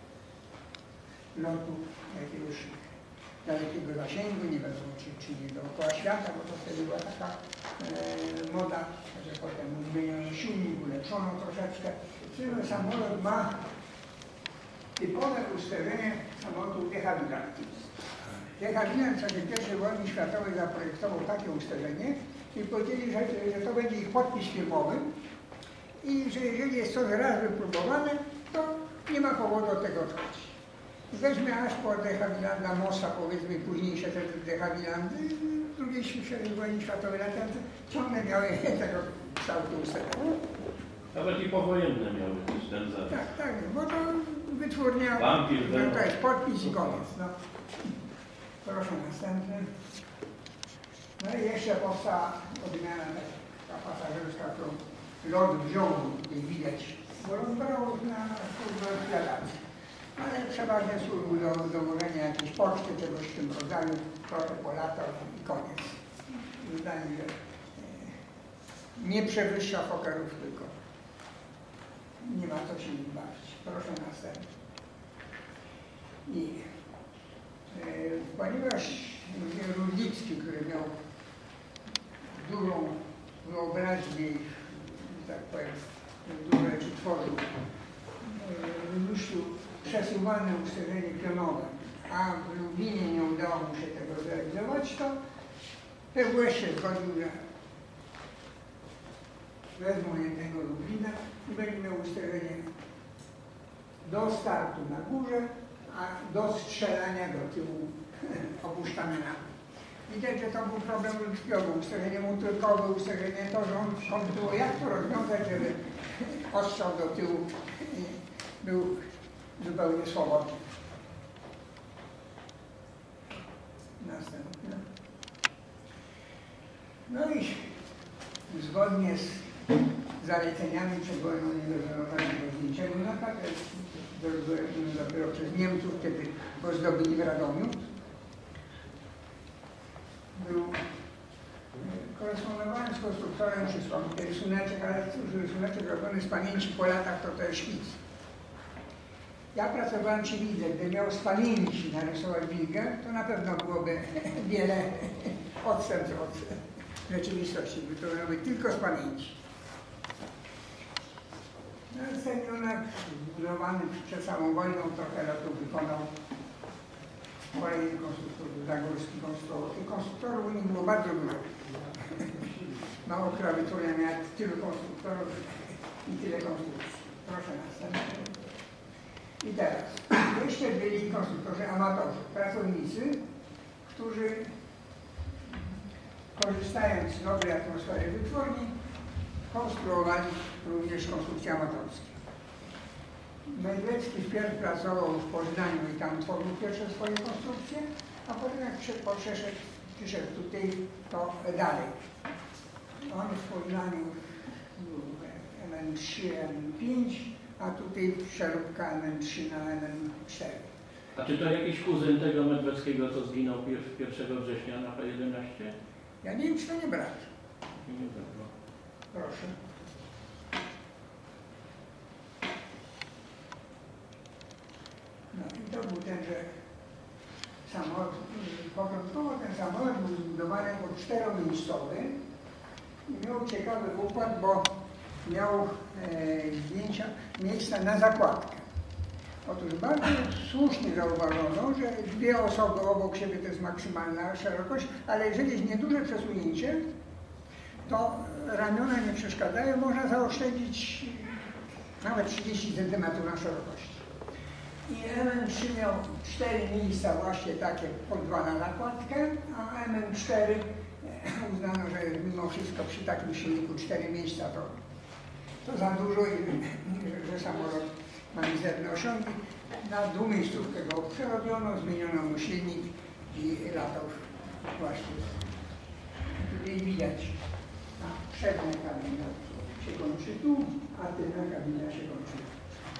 lotu jakiegoś dalekiego zasięgu, nie wiadomo czy nie dookoła świata, bo to wtedy była taka moda, że potem zmieniono silnik, ulepszono troszeczkę. Ten samolot ma typowe usterzenie samolotu de Havilland. De Havilland w czasie I wojny światowej zaprojektował takie usterzenie i powiedzieli, że to będzie ich podpis firmowy i że jeżeli jest coś raz wypróbowane, to nie ma powodu od tego odchodzić. Weźmy aż po de Havillanda Mossa, powiedzmy późniejsze te de Havillandy, II wojny światowej latem ciągle miały tego kształtu usterzenia. Nawet i powojenne miały ten zarys. Tak, bo to wytwórnia, to jest podpis i koniec. No. Proszę następny. No i jeszcze powstała odmiana ta pasażerska, którą lot wziął, tutaj widać, bo on brał na służbę eksploatacji. Ale przeważnie służył do dowożenia jakiejś poczty, czegoś w tym rodzaju, trochę polatał i koniec. Wydaje mi się, że nie przewyższa Fokkerów, tylko nie ma co się nim bawić. Proszę następny. I ponieważ Rudnicki, który miał dużą wyobraźnię, że tak powiem, dużo rzeczy tworzył, wymyślił przesuwane usterzenie pionowe, a w Lublinie nie udało mu się tego zrealizować, to PWS się zgodził, że wezmą jednego Lublina i będzie miał usterzenie do startu na górze, a do strzelania do tyłu opuszczamy nami. Widać, że to był problem ludzkiego, usterzenie motylkowe, usterzenie to, że on było jak to rozwiązać, żeby ostrzał do tyłu był zupełnie swobodny. Następne. No i zgodnie z zaleceniami przed wojną niedozwolonego zdjęcia Lunaka, to dopiero przez Niemców, kiedy go zdobyli w Radomiu, korespondowałem z konstruktorem, przysłał mi ten rysuneczek, ale cóż, rysuneczek robiony z pamięci po latach to jest szkic. Ja pracowałem przy Widze, gdy miał z pamięci narysować Wilgę, to na pewno byłoby wiele odstępstw od rzeczywistości, by to miało być tylko z pamięci. No, Semionak zbudowany przed samą wojną, trochę lotów wykonał. Kolejny konstruktor, Zagórski konstruował. Tych konstruktorów u nich było bardzo dużo. Mało która wytwórnia miała tylu konstruktorów i tyle konstrukcji. Proszę następnie. I teraz, jeszcze byli konstruktorzy amatorzy, pracownicy, którzy korzystając z dobrej atmosfery wytwórni, konstruowali również konstrukcje amatorskie. Mejdlecki wpierw pracował w Poznaniu i tam tworzył pierwsze swoje konstrukcje, a potem jak przyszedł tutaj, to dalej. On w Poznaniu był MN3, MN5, a tutaj przeróbka MN3 na MN4. A czy to jakiś kuzyn tego Medweckiego, co zginął 1 września na P11? Ja nie wiem, czy to nie brat. Nie wiem. Proszę. No i to był tenże samolot. Początkowo ten samolot był zbudowany jako 4-miejscowy i miał ciekawy układ, bo miał miejsca na zakładkę. Otóż bardzo słusznie zauważono, że 2 osoby obok siebie to jest maksymalna szerokość, ale jeżeli jest nieduże przesunięcie, to ramiona nie przeszkadzają, można zaoszczędzić nawet 30 cm na szerokości. I MN3 miał 4 miejsca właśnie takie po 2 na nakładkę, a MN4 uznano, że mimo wszystko przy takim silniku 4 miejsca to za dużo i że samolot ma mizerne osiągi. Na dwumiejscówkę go przerobiono, zmieniono mu silnik i latał właśnie. Tutaj widać, a przednia kabina się kończy tu, a tylna kabina się kończy tu.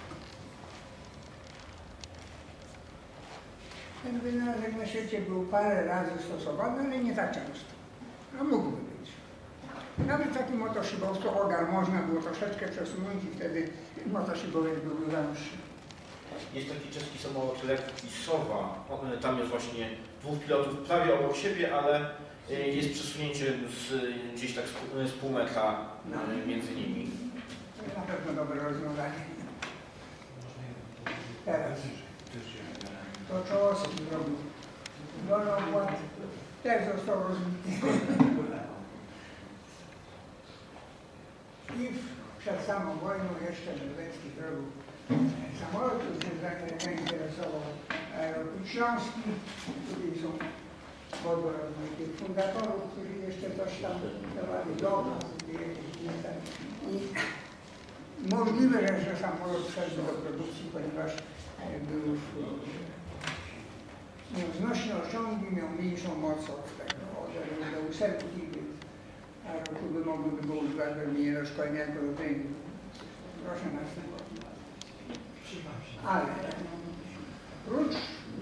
Ten wynalazek na świecie był parę razy stosowany, ale nie tak często. A mógłby być. Nawet taki motoszybowcu ogar można było troszeczkę przesunąć i wtedy motoszybowiec byłby węższy. Jest taki czeski samolot lekki Sowa. Tam jest właśnie dwóch pilotów prawie obok siebie, ale jest przesunięcie gdzieś tak z pół metra między nimi. To na pewno dobre rozwiązanie. Teraz. To Czołowski zrobił. Dolokład też został rozbity. I przed samą wojną jeszcze Medwecki zrobił samolot, który się zainteresował aeroport śląski. Tutaj są wodorozmy tych fundatorów, którzy jeszcze coś tam dawali do i możliwe, że samolot wszedł do produkcji, ponieważ był miał znośne osiągi, miał mniejszą moc od tego, od ósemki, aerokluby mogłyby go używać do mniej szkolenia jako do treningu. Proszę następnie. Ale prócz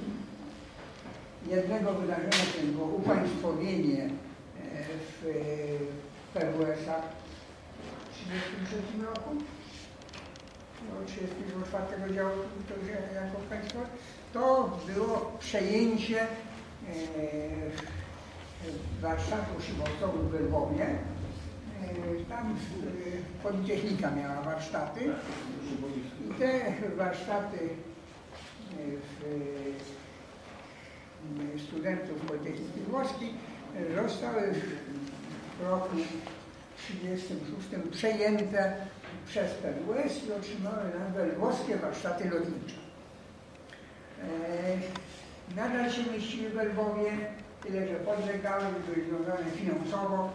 jednego wydarzenia, które było upaństwowienie w PWS-ach w 1933 roku, od 34 działu jako państwo, to było przejęcie warsztatów szybowcowych w Lwowie. Tam Politechnika miała warsztaty i te warsztaty studentów Politechniki Włoskiej zostały w roku 1936 przejęte przez PWS i otrzymały nazwę Lwowskie Warsztaty Lotnicze. Nadal się mieściły w Lwowie, tyle że podlegały, były związane finansowo.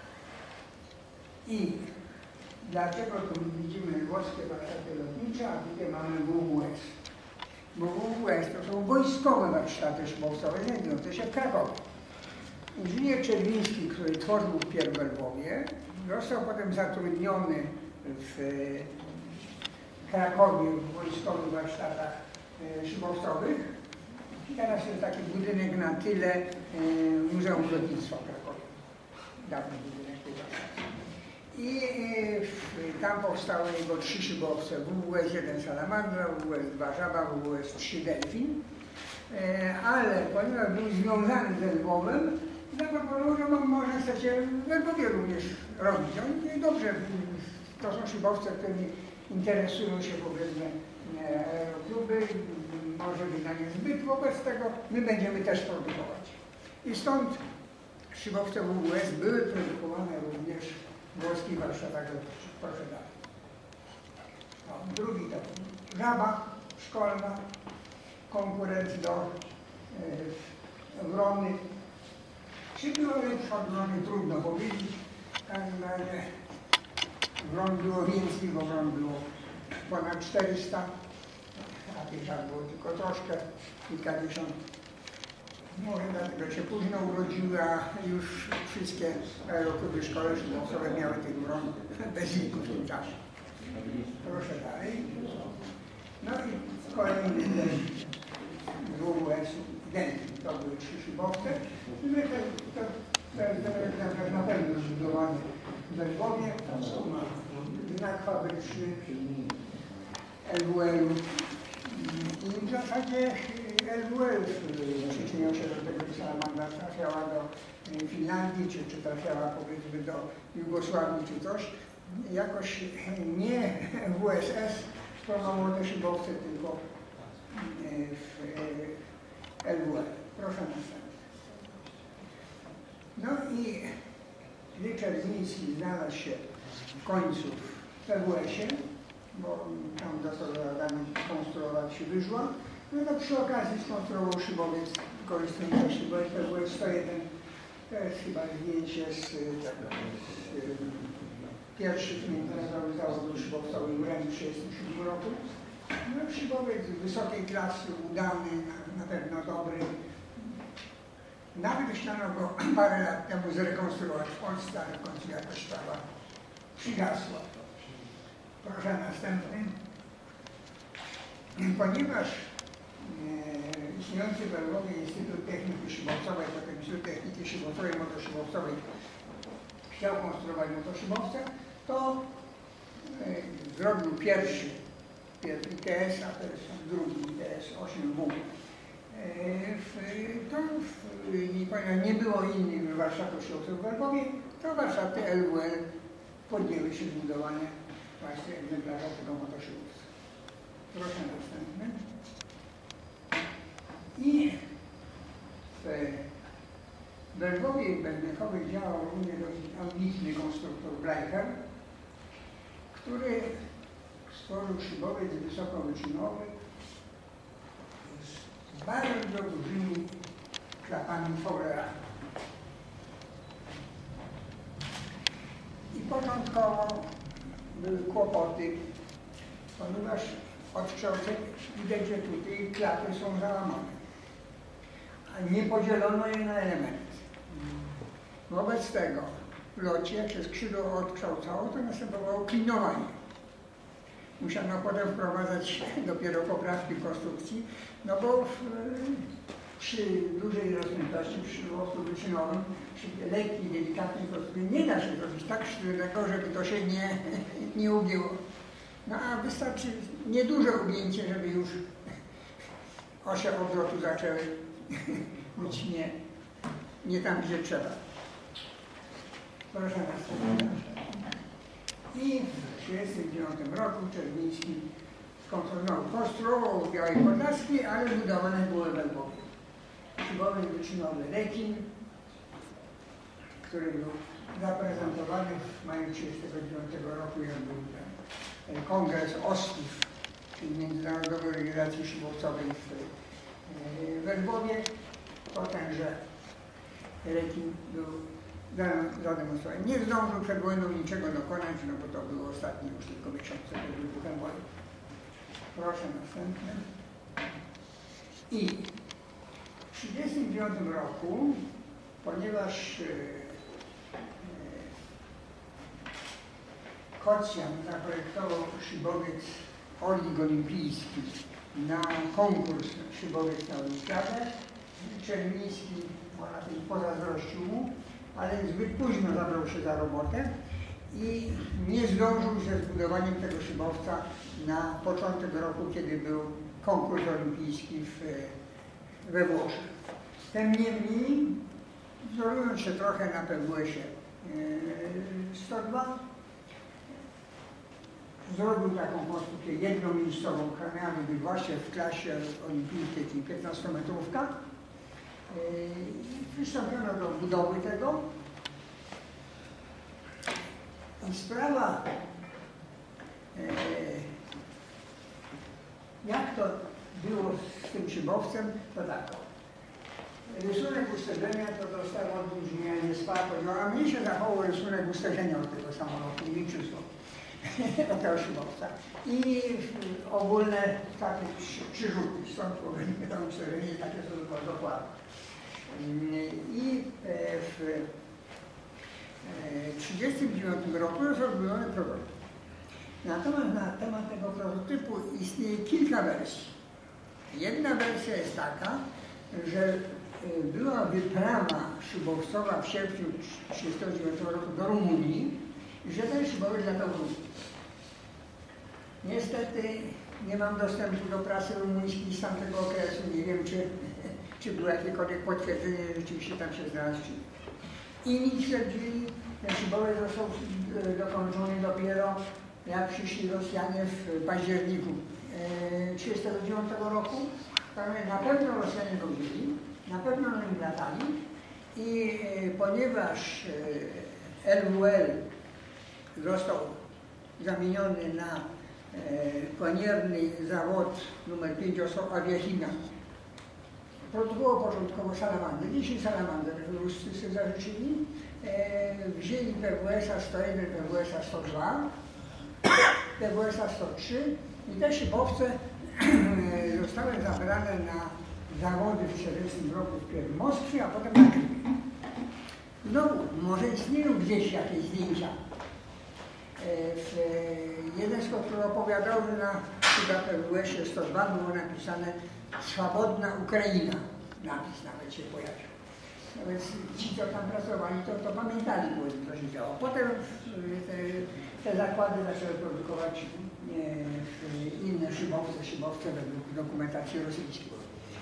I dlaczego tu widzimy Lwowskie Warsztaty Lotnicze, a tutaj mamy WWS? Bo WWS to są wojskowe warsztaty szybowcowe, znajdujące się w Krakowie. Inżynier Czerwiński, który tworzył wpierw w Lwowie, został potem zatrudniony w Krakowie w wojskowych warsztatach szybowcowych. I teraz jest taki budynek na tyle Muzeum Lotnictwa w Krakowie. Dawny budynek tej warsztaty. I tam powstały jego 3 szybowce, WWS-1 Salamandra, WWS-2 Żaba, WWS-3 Delfin. Ale ponieważ był związany ze Lwowem, zaproponował, że może chcecie w Lwowie również robić. Oni mówili, dobrze, to są szybowce, którymi interesują się powiedzmy kluby, może być na nie zbyt, wobec tego my będziemy też produkować. I stąd szybowce WWS były produkowane również w włoskich warsztatach lotniczych. Proszę dalej. No, drugi to Żaba szkolna, konkurent do Wrony. Czy było lepsze od Wrony? Trudno powiedzieć. W każdym razie Wron było więcej, bo Wron było ponad 400, a tych Żab było tylko troszkę, kilkadziesiąt. Może dlatego się późno urodziły, a już wszystkie aerokluby szkoły szybowcowe miały tych Wron bez liku w tym czasie. Proszę dalej. No i kolejny WWS Delfin, to były 3 szybowce. To jest na pewno zbudowany we Lwowie. Tu ma znak fabryczny LWL-u. I w zasadzie LWL przyczyniał się do tego, że Salamandra trafiała do Finlandii, czy trafiała powiedzmy do Jugosławii, czy coś. Jakoś nie WSS promował te szybowce, tylko w LWL. Proszę następnie. No i Czerwiński znalazł się w końcu w PWS-ie, bo tam dostał zadanie skonstruować Wyżła. No to przy okazji skonstruował szybowiec, korzystujący z szybowiec PWS 101. To jest chyba zdjęcie z pierwszych międzynarodowych zawodów szybowcowych w 1937 roku. No, szybowiec wysokiej klasy, udany, na pewno dobry. Nawet chciano go parę lat temu zrekonstruować w Polsce, ale w końcu jakaś sprawa przygasła. Proszę następny. Ponieważ istniejący w Lwowie Instytut Techniki Szybowcowej, potem Instytut Techniki Szybowcowej, Motoszybowcowej chciał konstruować motoszybowce, to zrobił pierwszy ITS, a teraz drugi ITS 8W. Nie było innych warsztatów szybowców w Lwowie, to warsztaty LWL podjęły się zbudowanie właśnie egzemplarza tego motoszybowca. Proszę następny. I w Lwowie i Bernechowie działał również ambitny konstruktor Bleicher, który stworzył szybowiec wysokowyczynowy z bardzo dużymi klapami Fowlera. I początkowo były kłopoty, ponieważ od kształcenia widać, że tutaj klapy są załamane, a nie podzielono je na elementy. Wobec tego w locie, jak się skrzydło odkształcało, to następowało klinowanie. Musiano potem wprowadzać dopiero poprawki w konstrukcji, no bo przy dużej rozmiętości, przy szybowcu wyczynowym, przy lekkiej, delikatnej konstrukcji nie da się zrobić tak sztywnego, żeby to się nie ugięło. No a wystarczy nieduże ugięcie, żeby już osie obrotu zaczęły być nie tam, gdzie trzeba. Proszę następnie. I w 1939 roku Czerwiński konstruował w Białej Podlaskiej, ale budowane były w Lwowie. Szybowiec wyczynowy Rekin, który był zaprezentowany w maju 1939 roku, jak był ten kongres OSTIF, czyli Międzynarodowej Organizacji Szybowcowej w Lwowie. Potemże Rekin był zademonstrowany. Nie zdążył przed wojną niczego dokonać, no bo to było ostatnie już tylko miesiące przed wybuchem wojny. Proszę następne. I w 1939 roku, ponieważ Kocjan zaprojektował szybowiec oligolimpijski na konkurs szybowiec na olimpiadę, Czerwiński pozazdrościł mu, ale zbyt późno zabrał się za robotę i nie zdążył ze zbudowaniem tego szybowca na początek roku, kiedy był konkurs olimpijski we Włoszech. Tym niemniej, wzorując się trochę na PWS-ie 102, zrobił taką konstrukcję jednomiejscową, która miała być właśnie w klasie olimpijskiej, czyli 15-metrówka. Przystąpiono do budowy tego i sprawa, jak to było z tym szybowcem, to tak. Rysunek usterzenia to dostało odróżnienie z a mnie się zachował rysunek usterzenia od tego samolotu i liczyło od tego szybowca. I ogólne takie przyrzutki, stąd powinny to usterzenie takie są dokładne. I w 1939 roku zrobiono prototyp. Natomiast na temat tego prototypu istnieje kilka wersji. Jedna wersja jest taka, że była wyprawa szybowcowa w sierpniu 1939 roku do Rumunii i że ten szybowiec latał w Rumunii. Niestety nie mam dostępu do prasy rumuńskiej z tamtego okresu, nie wiem czy było jakiekolwiek potwierdzenie, że rzeczywiście tam się znalazł. Inni twierdzili, że szybowiec został dokończony dopiero jak przyszli Rosjanie w październiku 1939 roku. Na pewno Rosjanie go wzięli, na pewno na nim latali i ponieważ LWL został zamieniony na panierny zawód numer 5 Aviachina, to było początkowo Salamander. Dzisiaj Salamander Ruscy sobie zażyczyli. Wzięli PWS-a 101, PWS-a 102, PWS-a 103 i te szybowce zostały zabrane na zawody w 1940 roku w Moskwie, a potem na Krymie. Znowu, może istnieją gdzieś jakieś zdjęcia. Jeden z których opowiadał, że na PWS-ie 102 było napisane "Swobodna Ukraina". Napis nawet się pojawił. No więc ci, co tam pracowali, to pamiętali, co się działo. Potem te zakłady zaczęły produkować inne szybowce według dokumentacji rosyjskiej.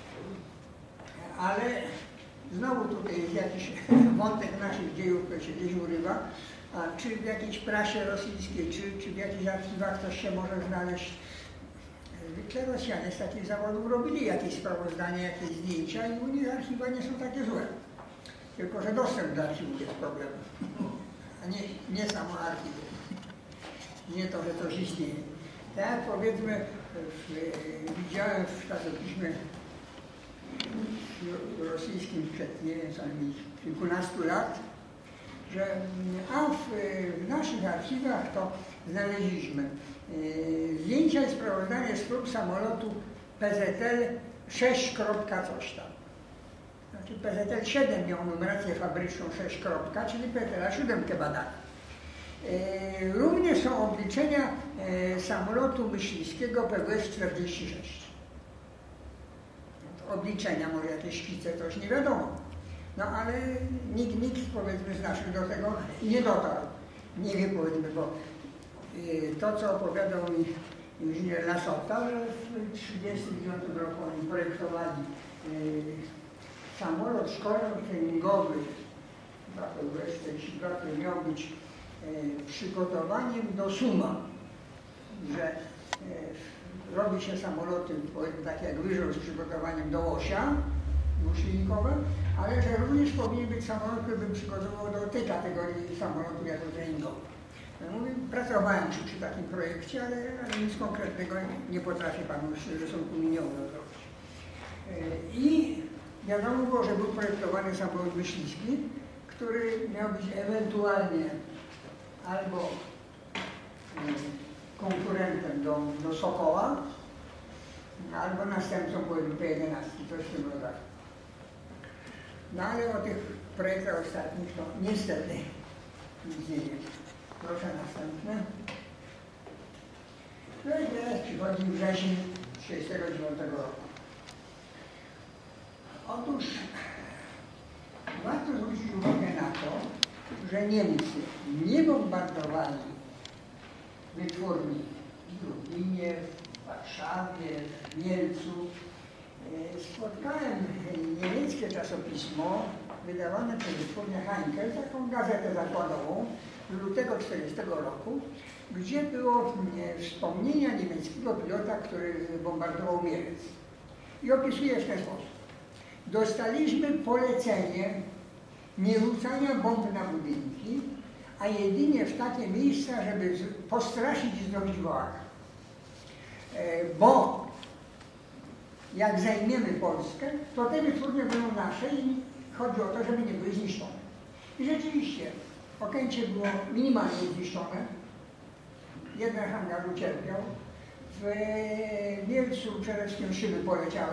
Ale znowu tutaj jest jakiś wątek naszych dziejów, który się gdzieś urywa, a czy w jakiejś prasie rosyjskiej, czy w jakichś archiwach coś się może znaleźć. Zwykle Rosjanie z takich zawodów robili jakieś sprawozdania, jakieś zdjęcia i u nich archiwa nie są takie złe. Tylko że dostęp do archiwów jest problemem, a nie samo archiwum. Nie to, że coś istnieje. Tak jak powiedzmy, widziałem w czasopiśmie rosyjskim przed, nie wiem, co najmniej kilkunastu lat, że w naszych archiwach to znaleźliśmy zdjęcia i sprawozdanie z prób samolotu PZL 6. coś tam. Znaczy PZL 7 miał numerację fabryczną 6, czyli PZL 7 badali. Również są obliczenia samolotu myśliwskiego PWS-46. Obliczenia, może jakieś szkice, to już nie wiadomo. No ale nikt powiedzmy z naszych do tego nie dotarł. Nie wie, powiedzmy, bo to, co opowiadał mi inżynier Lasota, że w 1939 roku oni projektowali samolot szkoleniowo-treningowy który miał być przygotowaniem do Suma, że robi się samoloty, tak jak Wyżor, z przygotowaniem do Łosia, silnikowe, ale że również powinien być samolot, który by przygotował do tej kategorii samolotu jako treningowy. No mówię, pracowałem przy takim projekcie, ale nic konkretnego nie potrafię panu rysunku minionego zrobić. I wiadomo było, że był projektowany samolot myśliwski, który miał być ewentualnie albo konkurentem do Sokoła, albo następcą P-11, coś w tym rodzaju. No ale o tych projektach ostatnich to niestety nic nie wiem. Proszę następne. No i teraz przychodzi wrzesień 1939 roku. Otóż warto zwrócić uwagę na to, że Niemcy nie bombardowali wytwórni w Lublinie, w Warszawie, w Mielcu. Spotkałem niemieckie czasopismo wydawane przez wytwórnię Heinkel, taką gazetę zakładową z lutego 1940 roku, gdzie było wspomnienia niemieckiego pilota, który bombardował Mielec. I opisuje w ten sposób. Dostaliśmy polecenie nie rzucania bomb na budynki, a jedynie w takie miejsca, żeby postraszyć i zdobyć wołaka. Bo jak zajmiemy Polskę, to te wytwórnie będą nasze i chodzi o to, żeby nie były zniszczone. I rzeczywiście Okęcie było minimalnie zniszczone. Jeden hangar ucierpiał. W Mielcu przede wszystkim szyby poleciały.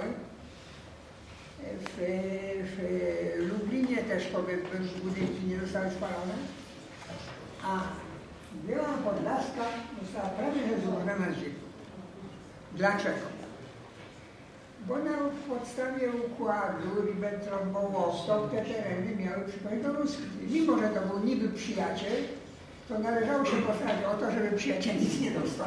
W Lublinie też powiedzmy budynki nie zostały spalone. A Biała Podlaska została prawie że złożona z ziemi. Dlaczego? Bo na podstawie układu Ribbentrop-Mołotow te tereny miały przypadek do Ruskich. Mimo że to był niby przyjaciel, to należało się postarać o to, żeby przyjaciel nic nie dostał.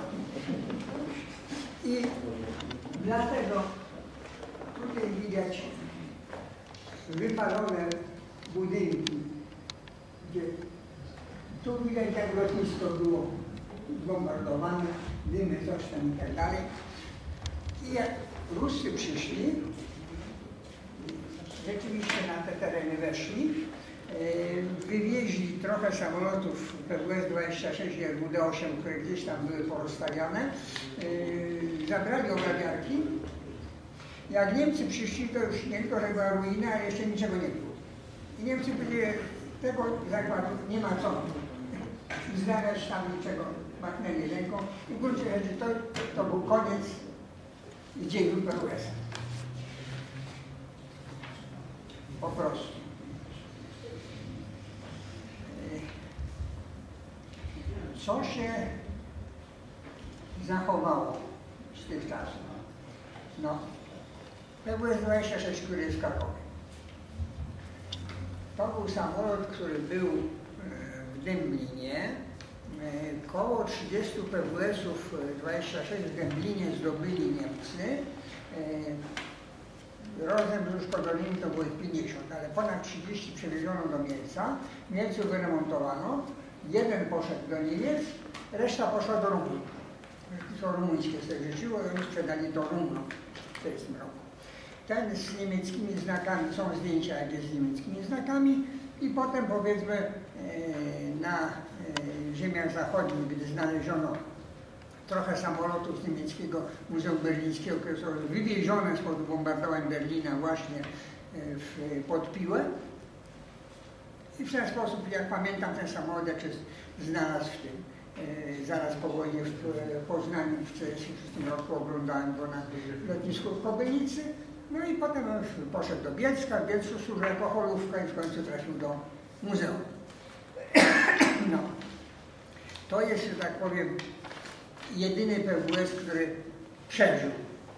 I dlatego tutaj widać wypalone budynki, gdzie tu widać jak lotnisko było zbombardowane, dymy, coś tam i tak dalej. I jak Ruscy przyszli, rzeczywiście na te tereny weszli, wywieźli trochę samolotów PWS-26 i RWD-8, które gdzieś tam były porozstawiane, zabrali obrabiarki. Jak Niemcy przyszli, to już nie tylko, że była ruina, ale jeszcze niczego nie było. I Niemcy powiedzieli, tego zakładu nie ma co wznawiać tam niczego, machnęli ręką i w gruncie rzeczy to był koniec i dziejów PWS. Po prostu. Co się zachowało z tych czasów? No, PWS 26, który jest w Krakowie. To był samolot, który był w Dęblinie. Koło 30 PWS-ów 26 w Dęblinie zdobyli Niemcy. Razem z uszkodzonymi to było ich 50, ale ponad 30 przewieziono do Mielca. W Mielcu wyremontowano. Jeden poszedł do Niemiec, reszta poszła do Rumunii. To rumuńskie sobie życzyło i oni sprzedali do Rumunom w 1940 roku. Ten z niemieckimi znakami, są zdjęcia jak jest z niemieckimi znakami i potem powiedzmy na ziemiach zachodnich, gdy znaleziono trochę samolotów z niemieckiego Muzeum Berlińskiego, które są wywiezione spod bombardowań Berlina właśnie pod Piłę. I w ten sposób, jak pamiętam, ten samolot jak się znalazł w tym, zaraz po wojnie w Poznaniu w 1946 roku, oglądałem go na lotnisku w Kobylicy. No i potem poszedł do Bielska, w Bielsku służył jako holówka i w końcu trafił do muzeum. No. To jest, że tak powiem, jedyny PWS, który przeżył.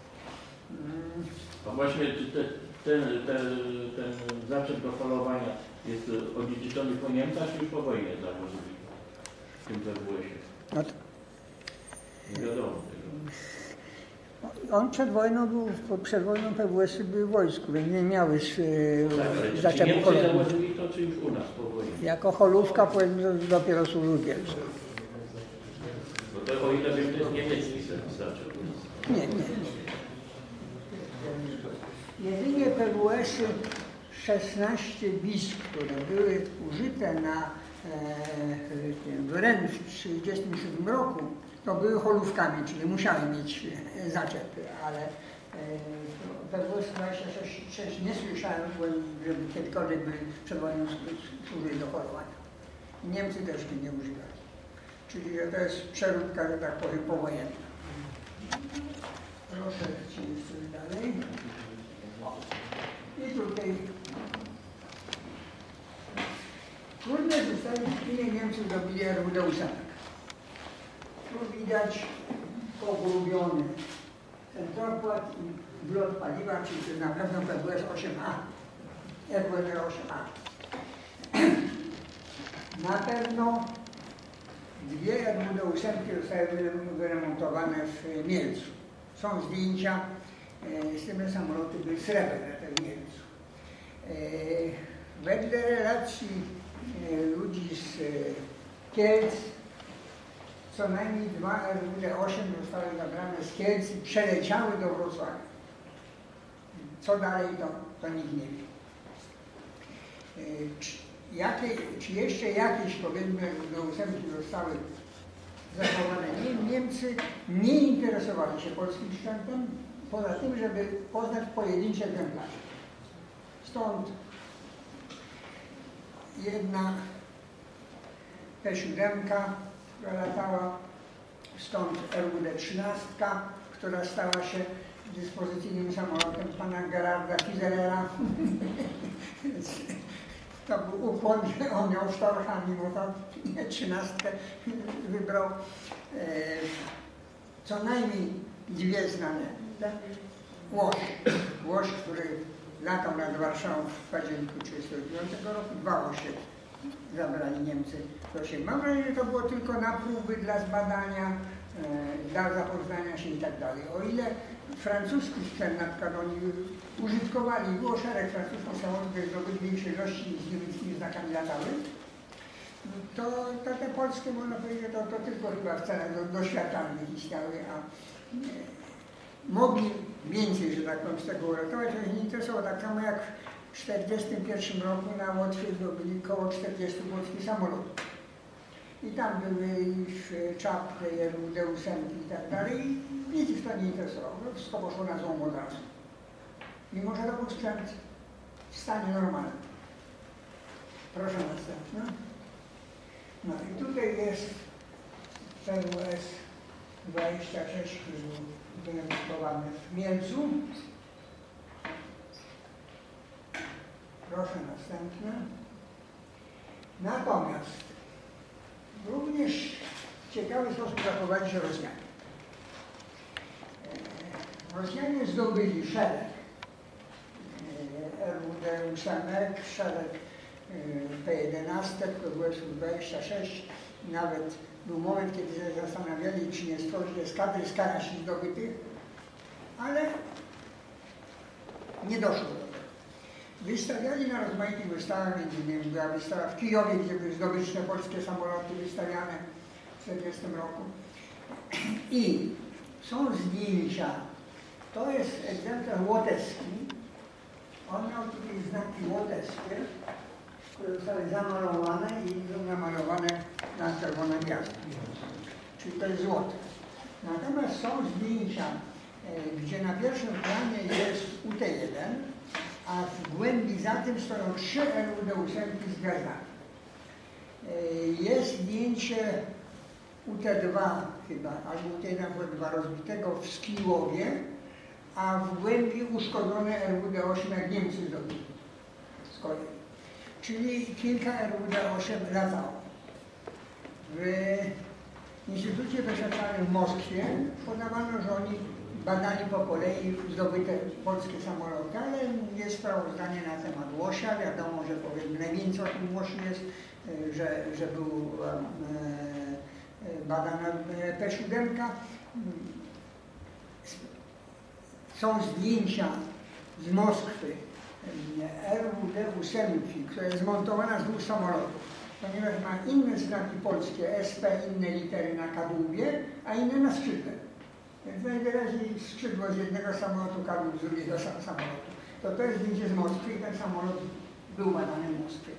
A właśnie ten zaczep do falowania jest odziedziczony po Niemcach, czy już po wojnie założyli w tym PWS-ie? No Nie wiadomo tego. On przed wojną PWS-y były w wojsku, więc nie miały zaczepu Niemcy holowni. założyli to, czy już u nas po wojnie? Jako holówka powiedzmy dopiero służył w Bielsku. Bo to o ile wiem, to jest niemiecki zaczep. Nie. Jedynie PWS-y 16 bis, które były użyte na Wren w 1937 roku, to były holówkami, czyli musiały mieć zaczepy, ale PWS 26 nie słyszałem, żeby kiedykolwiek byli przed wojną służyli do holowania. Niemcy też nie używali. Czyli że to jest przeróbka, że tak powiem, powojenna. Proszę lecieć coś dalej. I tutaj trudne zostały w chwili Niemcy zrobili RWD-8. Tu widać pogrubiony ten torpłat i wlot paliwa, czyli to na pewno PWS 8A, RWD 8A. Na pewno dwie RWD-8 zostały wyremontowane w Mielcu. Są zdjęcia z tym, że samoloty były srebrne w Mielcu. Wedle relacji ludzi z Kielc, co najmniej 2 RWD-8 zostały zabrane z Kielc i przeleciały do Wrocławia. Co dalej, to nikt nie wie. Czy jeszcze jakieś, powiedzmy, RWD-8 zostały zachowane? Niemcy nie interesowali się polskim sprzętem, poza tym, żeby poznać pojedyncze egzemplarze. Stąd jedna P7, która latała, stąd RWD-13, która stała się dyspozycyjnym samolotem pana Gerarda Fizerera. To był ukłon, że on miał Storcha, mimo to 13 wybrał. Co najmniej dwie znane. Łoś, który latał nad Warszawą w październiku 1939 roku, 2 łosie zabrali Niemcy. Mam wrażenie, że to było tylko na próby dla zbadania, dla zapoznania się i tak dalej. O ile francuski sprzęt, na przykład oni użytkowali, było szereg francuskich samolotów, które zdobyli większej ilości z niemieckimi znakami latały, to te polskie, można powiedzieć, to tylko chyba w celach doświadczalnych istniały, a mogli więcej, że tak powiem, z tego uratować, ale nie interesowało. Tak samo jak w 1941 roku na Łotwie zdobyli około 40 polskich samolotów. I tam były czapy, RWD-8 i tak dalej. Nic ich to nie interesowało. Wszystko poszło na złom od razu. Mimo że to był sprzęt w stanie normalnym. Proszę następne. No i tutaj jest PWS 26, który był wynegocjowany w Mielcu. Proszę następne. Natomiast również w ciekawy sposób zachowali się Rosjanie. Rosjanie zdobyli szereg RWD-8, szereg P-11, to było 26. Nawet był moment, kiedy się zastanawiali, czy nie stworzyć eskadry z Karasi zdobytych, ale nie doszło do tego. Wystawiali na rozmaitych wystawach, między innymi była wystawa w Kijowie, gdzie były zdobyczne polskie samoloty wystawiane w 1940 roku. I są zdjęcia. To jest egzemplarz łotewski. On miał tutaj znaki łotewskie, które zostały zamalowane i są namalowane na czerwone gwiazdy. Czyli to jest złote. Natomiast są zdjęcia, gdzie na pierwszym planie jest UT-1, a w głębi za tym stoją 3 RWD-8 z gwiazdami. Jest zdjęcie UT-2 chyba, albo UT-1 rozbitego w Skiłowie, a w głębi uszkodzone RWD-8, jak Niemcy zdobyli z kolei. Czyli kilka RWD-8 latało. W Instytucie Doświadczalnym w Moskwie podawano, że oni badali po kolei zdobyte polskie samoloty, ale jest sprawozdanie na temat Łosia. Wiadomo, że powiedzmy najwięcej o tym Łosiu jest, że był badana P-7. Są zdjęcia z Moskwy RWD-8, która jest zmontowana z 2 samolotów, ponieważ ma inne znaki polskie, SP, inne litery na kadłubie, a inne na skrzydle. Więc najwyraźniej skrzydło z jednego samolotu, kadłub z drugiego samolotu. To jest zdjęcie z Moskwy i ten samolot był badany w Moskwie.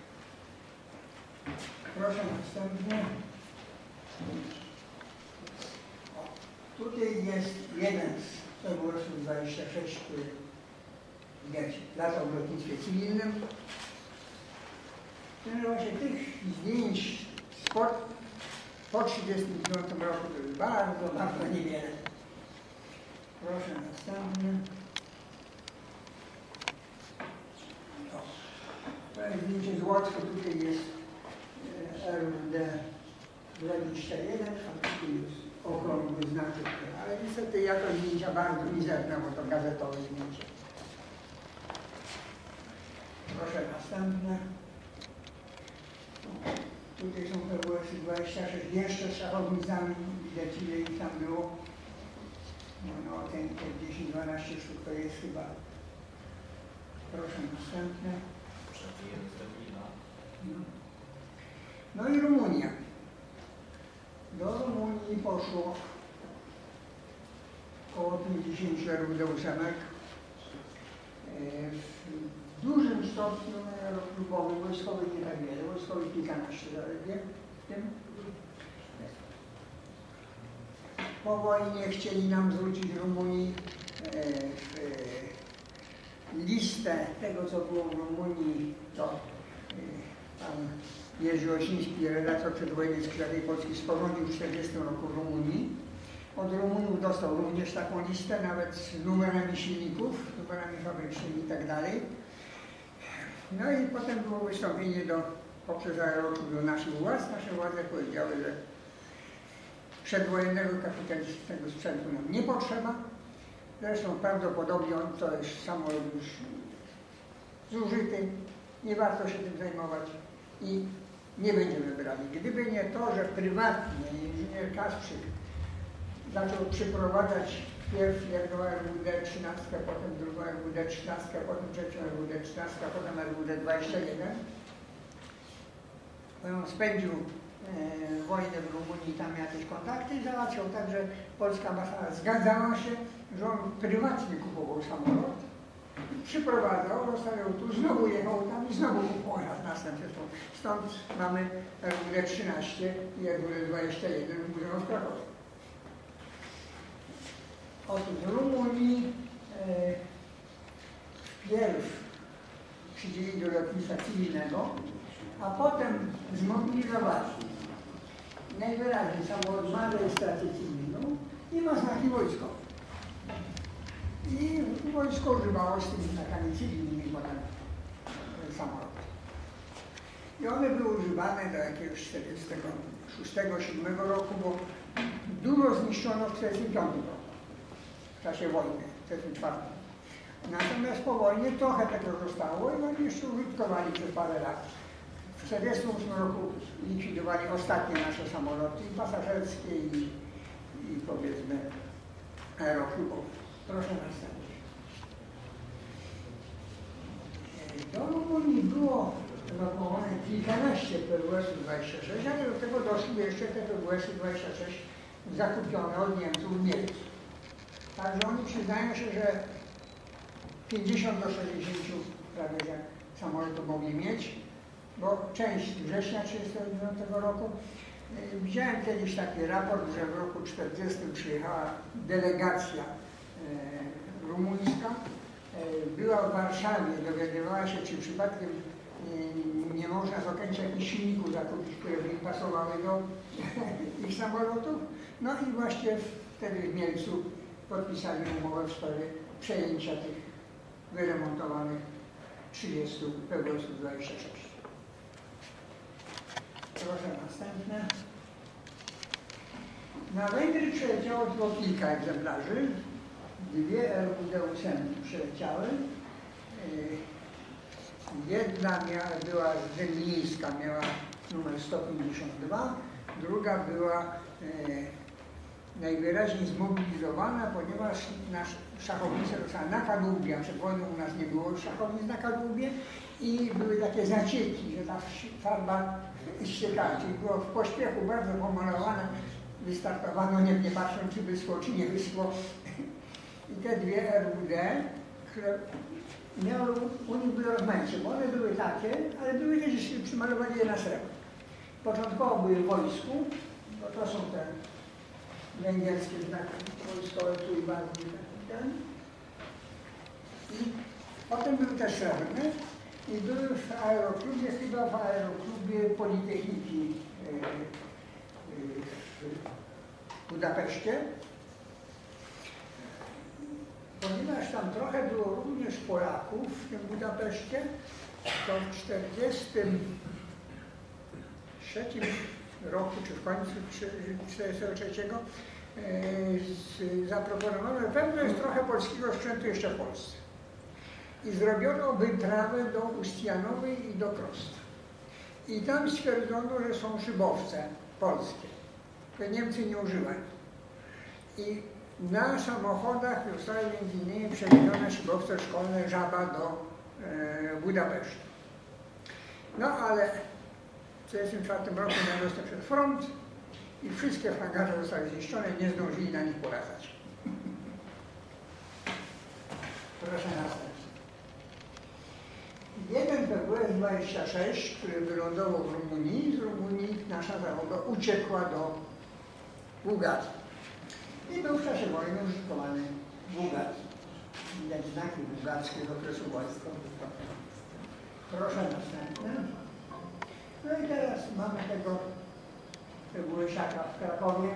Proszę następnie. O, tutaj jest jeden z TW-26, który latał w lotnictwie cywilnym. Właśnie tych zdjęć po 1939 roku to jest bardzo, bardzo niewiele. Proszę następny. To jest zdjęcie z Łotwy, tutaj jest RWD-21, a tutaj jest okrągły znaczek, ale niestety jakość zdjęcia bardzo mizerna, bo to gazetowe zdjęcie. Proszę następne. Tutaj są PWS-26 jeszcze z szachownicami, widać ile ich tam było. No ten 10-12 sztuk to jest chyba. Proszę następne. No i Rumunia. Do Rumunii poszło około 50 RWD-8. W dużym stopniu aeroklubowym, wojskowych nie tak wiele, wojskowych kilkanaście zaledwie w tym. Po wojnie chcieli nam zwrócić Rumunii listę tego, co było w Rumunii, to pan Jerzy Osiński, redaktor przedwojennej Skrzydłej Polski, sporządził w 1940 roku w Rumunii. Od Rumunów dostał również taką listę, nawet z numerami silników, numerami fabrycznymi i tak dalej. No i potem było wystąpienie poprzez aeroklub do naszych władz. Nasze władze powiedziały, że przedwojennego kapitalistycznego sprzętu nam nie potrzeba. Zresztą prawdopodobnie to jest samolot już zużyty, nie warto się tym zajmować i nie będziemy brali. Gdyby nie to, że prywatnie inżynier Kasprzyk zaczął przyprowadzać pierw jedną RWD-13, potem drugą RWD-13, potem trzecią RWD-13, potem RWD-21. On spędził wojnę w Rumunii, tam jakieś kontakty i załatwiał tak, że polska ambasada zgadzała się, że on prywatnie kupował samolot, przyprowadzał, zostawiał tu, znowu jechał tam i znowu kupował raz następnie. Stąd mamy RWD-13 i RWD-21 w Muzeum w Krakowie. Otóż w Rumunii wpierw przydzieli do lotnictwa cywilnego, a potem zmobilizowali. Najwyraźniej samolot ma rejestrację cywilną, i ma znaki wojskowe. I wojsko używało z tymi znakami cywilnymi potem samolotów. I one były używane do jakiegoś 46-47 roku, bo dużo zniszczono w 1945 roku, w czasie wojny, w 1944. Natomiast po wojnie trochę tego zostało i oni jeszcze użytkowali przez parę lat. W 1948 roku likwidowali ostatnie nasze samoloty, i pasażerskie, i powiedzmy aeroklubowe. Proszę następnie. Do Rumunii było ewakuowane kilkanaście PWS-ów 26, ale do tego doszły jeszcze te PWS-y 26 zakupione od Niemców w Mielcu. Także oni przyznają się, że 50 do 60 prawie że samolotów mogli mieć, bo część września 1939 roku. Widziałem kiedyś taki raport, że w roku 1940 przyjechała delegacja rumuńska, była w Warszawie, dowiadywała się, czy przypadkiem nie można z Okęcia jakichś silników zakupić, które by im pasowały do ich samolotów. No i właśnie wtedy w Mielcu podpisali umowę w sprawie przejęcia tych wyremontowanych 30 PWS-ów 26. Proszę następne. Na Węgry przyleciało tylko kilka egzemplarzy. Dwie RWD-8 przyleciały. Jedna była Dęblińska, miała numer 152, druga była najwyraźniej zmobilizowana, ponieważ nasz szachownica dostała na kadłubie, a przed wojną u nas nie było szachownic na kadłubie i były takie zacieki, że ta farba ściekała, czyli było w pośpiechu bardzo pomalowane, wystartowano, nie patrząc, czy wyschło, czy nie wyschło. I te dwie RWD, które miały u nich były rozmaicie, bo one były takie, ale były też, jeśli przymalowali je na srebro. Początkowo były w wojsku, bo to są te węgierskie znaki wojskowe, tu i bardziej ten. I potem były też srebrne i były w aeroklubie, chyba w aeroklubie Politechniki w Budapeszcie. Ponieważ tam trochę było również Polaków w tym Budapeszcie, to w 1943 roku, czy w końcu 1943 zaproponowano, że pewno jest trochę polskiego sprzętu jeszcze w Polsce. I zrobiono wyprawę do Ustianowej i do Krosta. I tam stwierdzono, że są szybowce polskie, które Niemcy nie używali. I na samochodach zostały między innymi przewiezione szybowce szkolne Żaba do Budapesztu. No ale w 1944 roku miał dostęp przed front i wszystkie hangarze zostały zniszczone, nie zdążyli na nich polatać. Proszę następnie. Jeden PWS-26, który wylądował w Rumunii, z Rumunii nasza załoga uciekła do Bułgarii. I był w czasie wojny użytkowany w Bułgarii. Widać znaki bułgarskie z okresu wojskowego. Proszę następne. No i teraz mamy tego PWS-aka w Krakowie.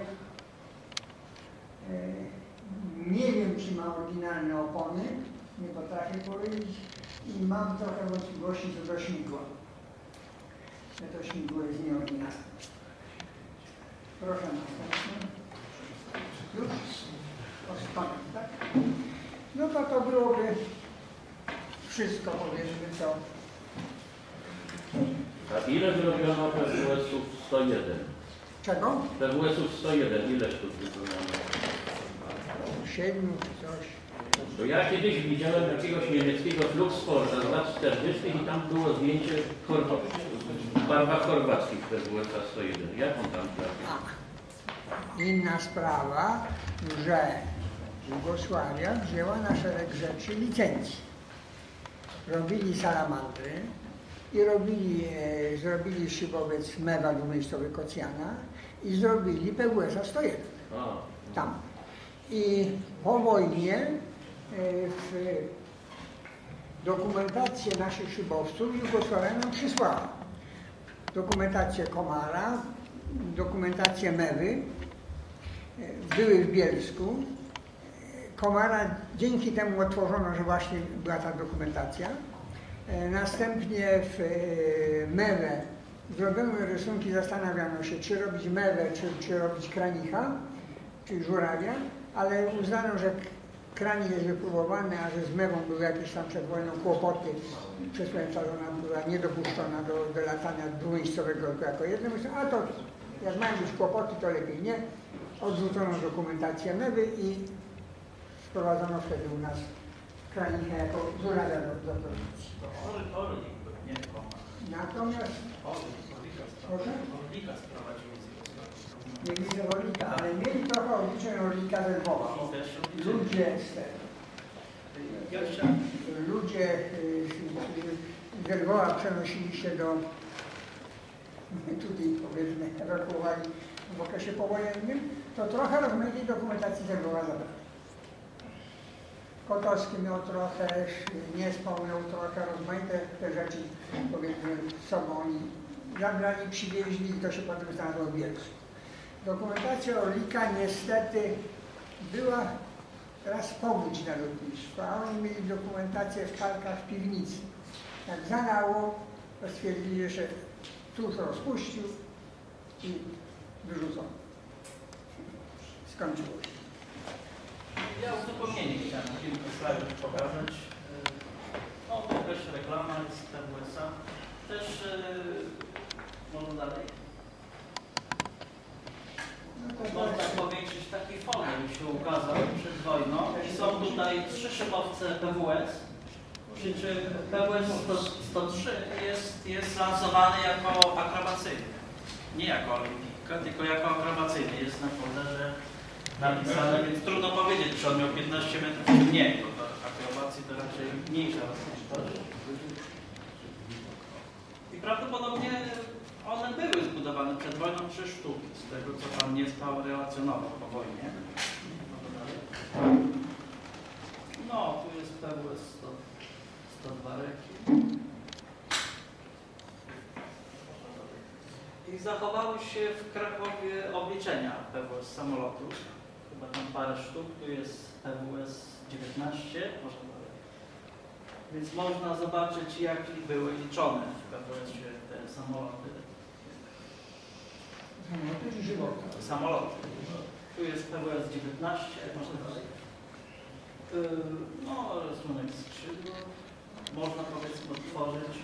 Nie wiem, czy ma oryginalne opony, nie potrafię powiedzieć. I mam trochę wątpliwości co do śmigła. To śmigło jest nieoryginalne. Proszę następne. Już? Koniec, tak? No to byłoby wszystko, powiedzmy, co... A ile wyrobiono PWS-ów 101? Czego? PWS-ów 101, ile sztuk wykonano? 7 czy coś. Bo ja kiedyś widziałem jakiegoś niemieckiego Fluxforsa z lat 40. i tam było zdjęcie w barwach chorwackich PWS-a 101. Jak on tam trafił? Inna sprawa, że Jugosławia wzięła na szereg rzeczy licencji. Robili salamandry i zrobili szybowiec Mewa dwumiejscowy Kocjana i zrobili PWS-a 101 tam. I po wojnie w dokumentację naszych szybowców Jugosławia nam przysłała. Dokumentację Komara, dokumentację Mewy były w Bielsku. Komara dzięki temu otworzono, że właśnie była ta dokumentacja. Następnie w Mewę zrobiono rysunki, zastanawiano się, czy robić Mewę, czy robić kranicha, czyli żurawia, ale uznano, że kranik jest wypróbowany, a że z Mewą były jakieś tam przed wojną kłopoty, przez to ona była niedopuszczona do latania dwumiejscowego jako jedno. Myślę, a to jak mają być kłopoty, to lepiej nie. Odrzucono dokumentację Mewy i wprowadzono wtedy u nas kranicha jako żurawia do produkcji. Orlik, nie Komar. Natomiast Orlika sprowadził z nie widzę Orlika, ale mieli trochę odliczeń Orlika ze Lwowa. Ludzie z Lwowa przenosili się do, tutaj powiedzmy, ewakuowali w okresie powojennym, to trochę rozmaitej dokumentacji z Lwowa zabrali. Kotowski miał trochę, Niespał miał trochę, rozmaite te rzeczy, powiedzmy, z sobą oni zabrali, przywieźli i to się potem znalazło w Bielsku. Dokumentacja Orlika niestety była raz powódź na lotnisku, a oni mieli dokumentację w kalkach w piwnicy. Jak zalało, to stwierdzili, że cóż rozpuścił i wyrzucono. Skończyło się. Ja uzupełnienie chciałem kilka slajdów pokazać. No to też reklama jest PWS-a. Też może dalej. Można powiększyć taki folder, się ukazał przed wojną i są tutaj 3 szybowce PWS, przy czym PWS 103 jest lansowany jako akrobacyjny. Nie jako olimpijka, tylko jako akrobacyjny. Jest na folderze napisane, więc trudno powiedzieć, czy on miał 15 metrów, czy nie, bo do akrobacji to raczej mniejsza rozdzielczość. I prawdopodobnie one były zbudowane przed wojną 3 sztuki, z tego co pan Niespał relacjonował po wojnie. No, tu jest PWS 102 reki. I zachowały się w Krakowie obliczenia PWS samolotów. Chyba tam parę sztuk. Tu jest PWS 19. Więc można zobaczyć, jak były liczone w PWS-ie te samoloty. Samoloty. Tu jest PWS 19. No, rysunek skrzydła. Można powiedzmy otworzyć.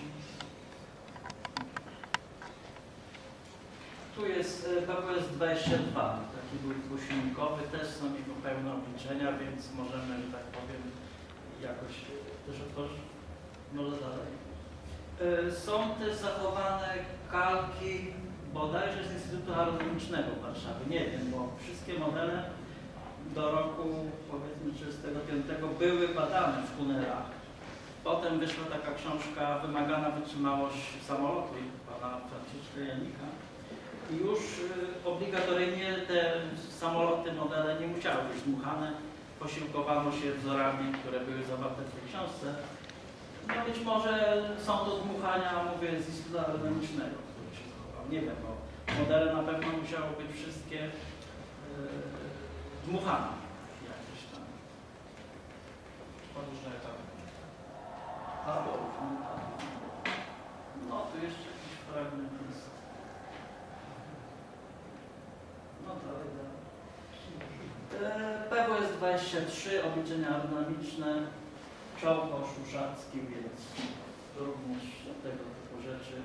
Tu jest PWS 22, taki był dwusilnikowy, też są jego pełne obliczenia, więc możemy, że tak powiem, jakoś też otworzyć. Może dalej. Są też zachowane kalki bodajże z Instytutu Aerodynamicznego w Warszawie. Nie wiem, bo wszystkie modele do roku, powiedzmy, 1935 były badane w tunelach. Potem wyszła taka książka Wymagana wytrzymałość samolotu pana Franciszka Janika. I już obligatoryjnie te samoloty, modele nie musiały być dmuchane. Posiłkowano się wzorami, które były zawarte w tej książce. No być może są to dmuchania, mówię, z Instytutu Aerodynamicznego, który się zachował. Nie wiem, bo modele na pewno musiały być wszystkie dmuchane. Jakieś tam. Różne etapy. Albo różne etapy. No tu jeszcze jakiś fragment jest. No dalej, dalej. PWS 23, obliczenia aerodynamiczne, czołg oszuszacki, więc również tego typu rzeczy.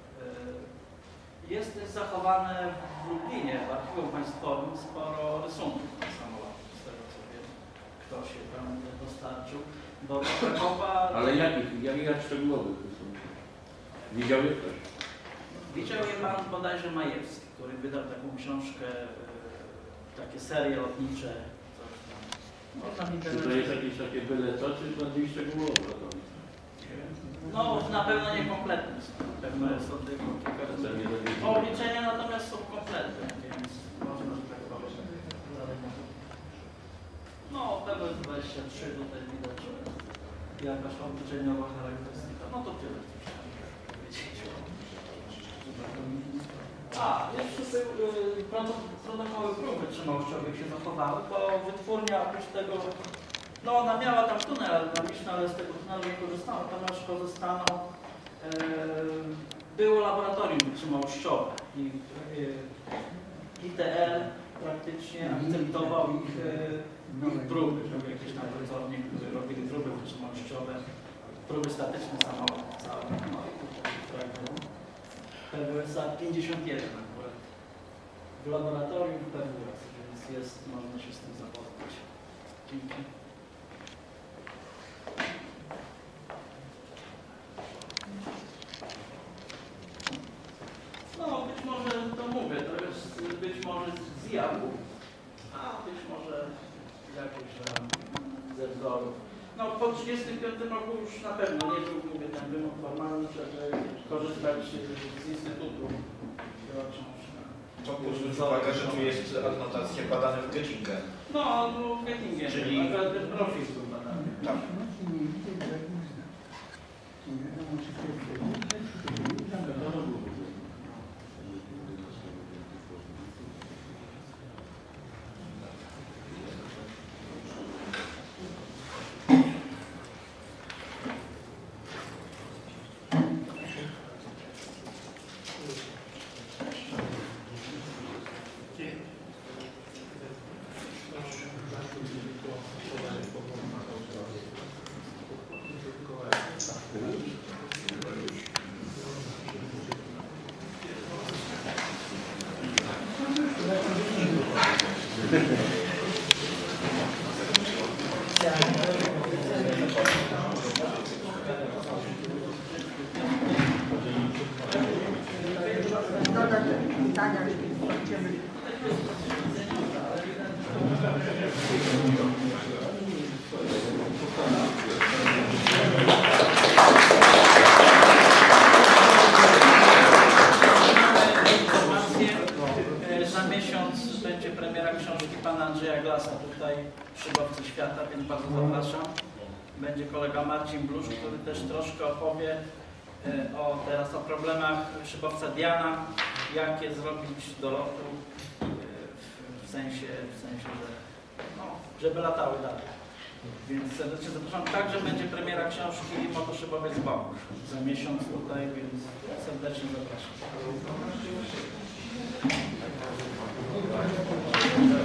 Jest też zachowane w Lublinie, w Archiwum Państwowym, sporo rysunków na samolotach, z tego co wiem, kto się tam dostarczył. Bo do Krakowa... Ale jakich szczegółowych rysunków? Widział je ktoś? Widział je pan bodajże Majewski, który wydał taką książkę, takie serie lotnicze, coś tam. Można mi Czy to jest jakieś takie byle co, czy bardziej szczegółowe? No na pewno nie kompletne są, na pewno jest od tego kilka razy. Obliczenia natomiast są kompletne, więc można, że tak powiem. No PWS 23 tutaj widać, że jakaś obliczeniowa charakterystyka, no to tyle. Jeszcze protokoły prób wytrzymałościowych się zachowały, bo wytwórnia oprócz tego, no ona miała tam tunel aerodynamiczny, ale z tego tunelu nie korzystano, ponieważ korzystano, było laboratorium wytrzymałościowe i ITL praktycznie akceptował ich próby, jakieś tam pracownie, które robili próby wytrzymałościowe, próby statyczne samolotu PWSA 51 akurat w laboratorium PWS, więc można się z tym zapoznać. Dzięki. No być może, to mówię, to jest być może z jawu, a być może jakieś tam ze wzorów. No po 1935 roku już na pewno nie był, mówię, ten wymóg formalny, żeby korzystać z Instytutu Książka. To zwróć uwagę, że tu jest adnotacja badane w Göttingen. No, w Göttingen, czyli akurat ten profil był badany. Tak. Za miesiąc będzie premiera książki pana Andrzeja Glasa, tutaj Szybowcy Świata, więc bardzo zapraszam. Będzie kolega Marcin Blusz, który też troszkę opowie teraz o problemach szybowca Diana, jak je zrobić do lotu, w sensie że, no, żeby latały dalej. Więc serdecznie zapraszam. Także będzie premiera książki Motoszybowiec Bok za miesiąc tutaj, więc serdecznie zapraszam.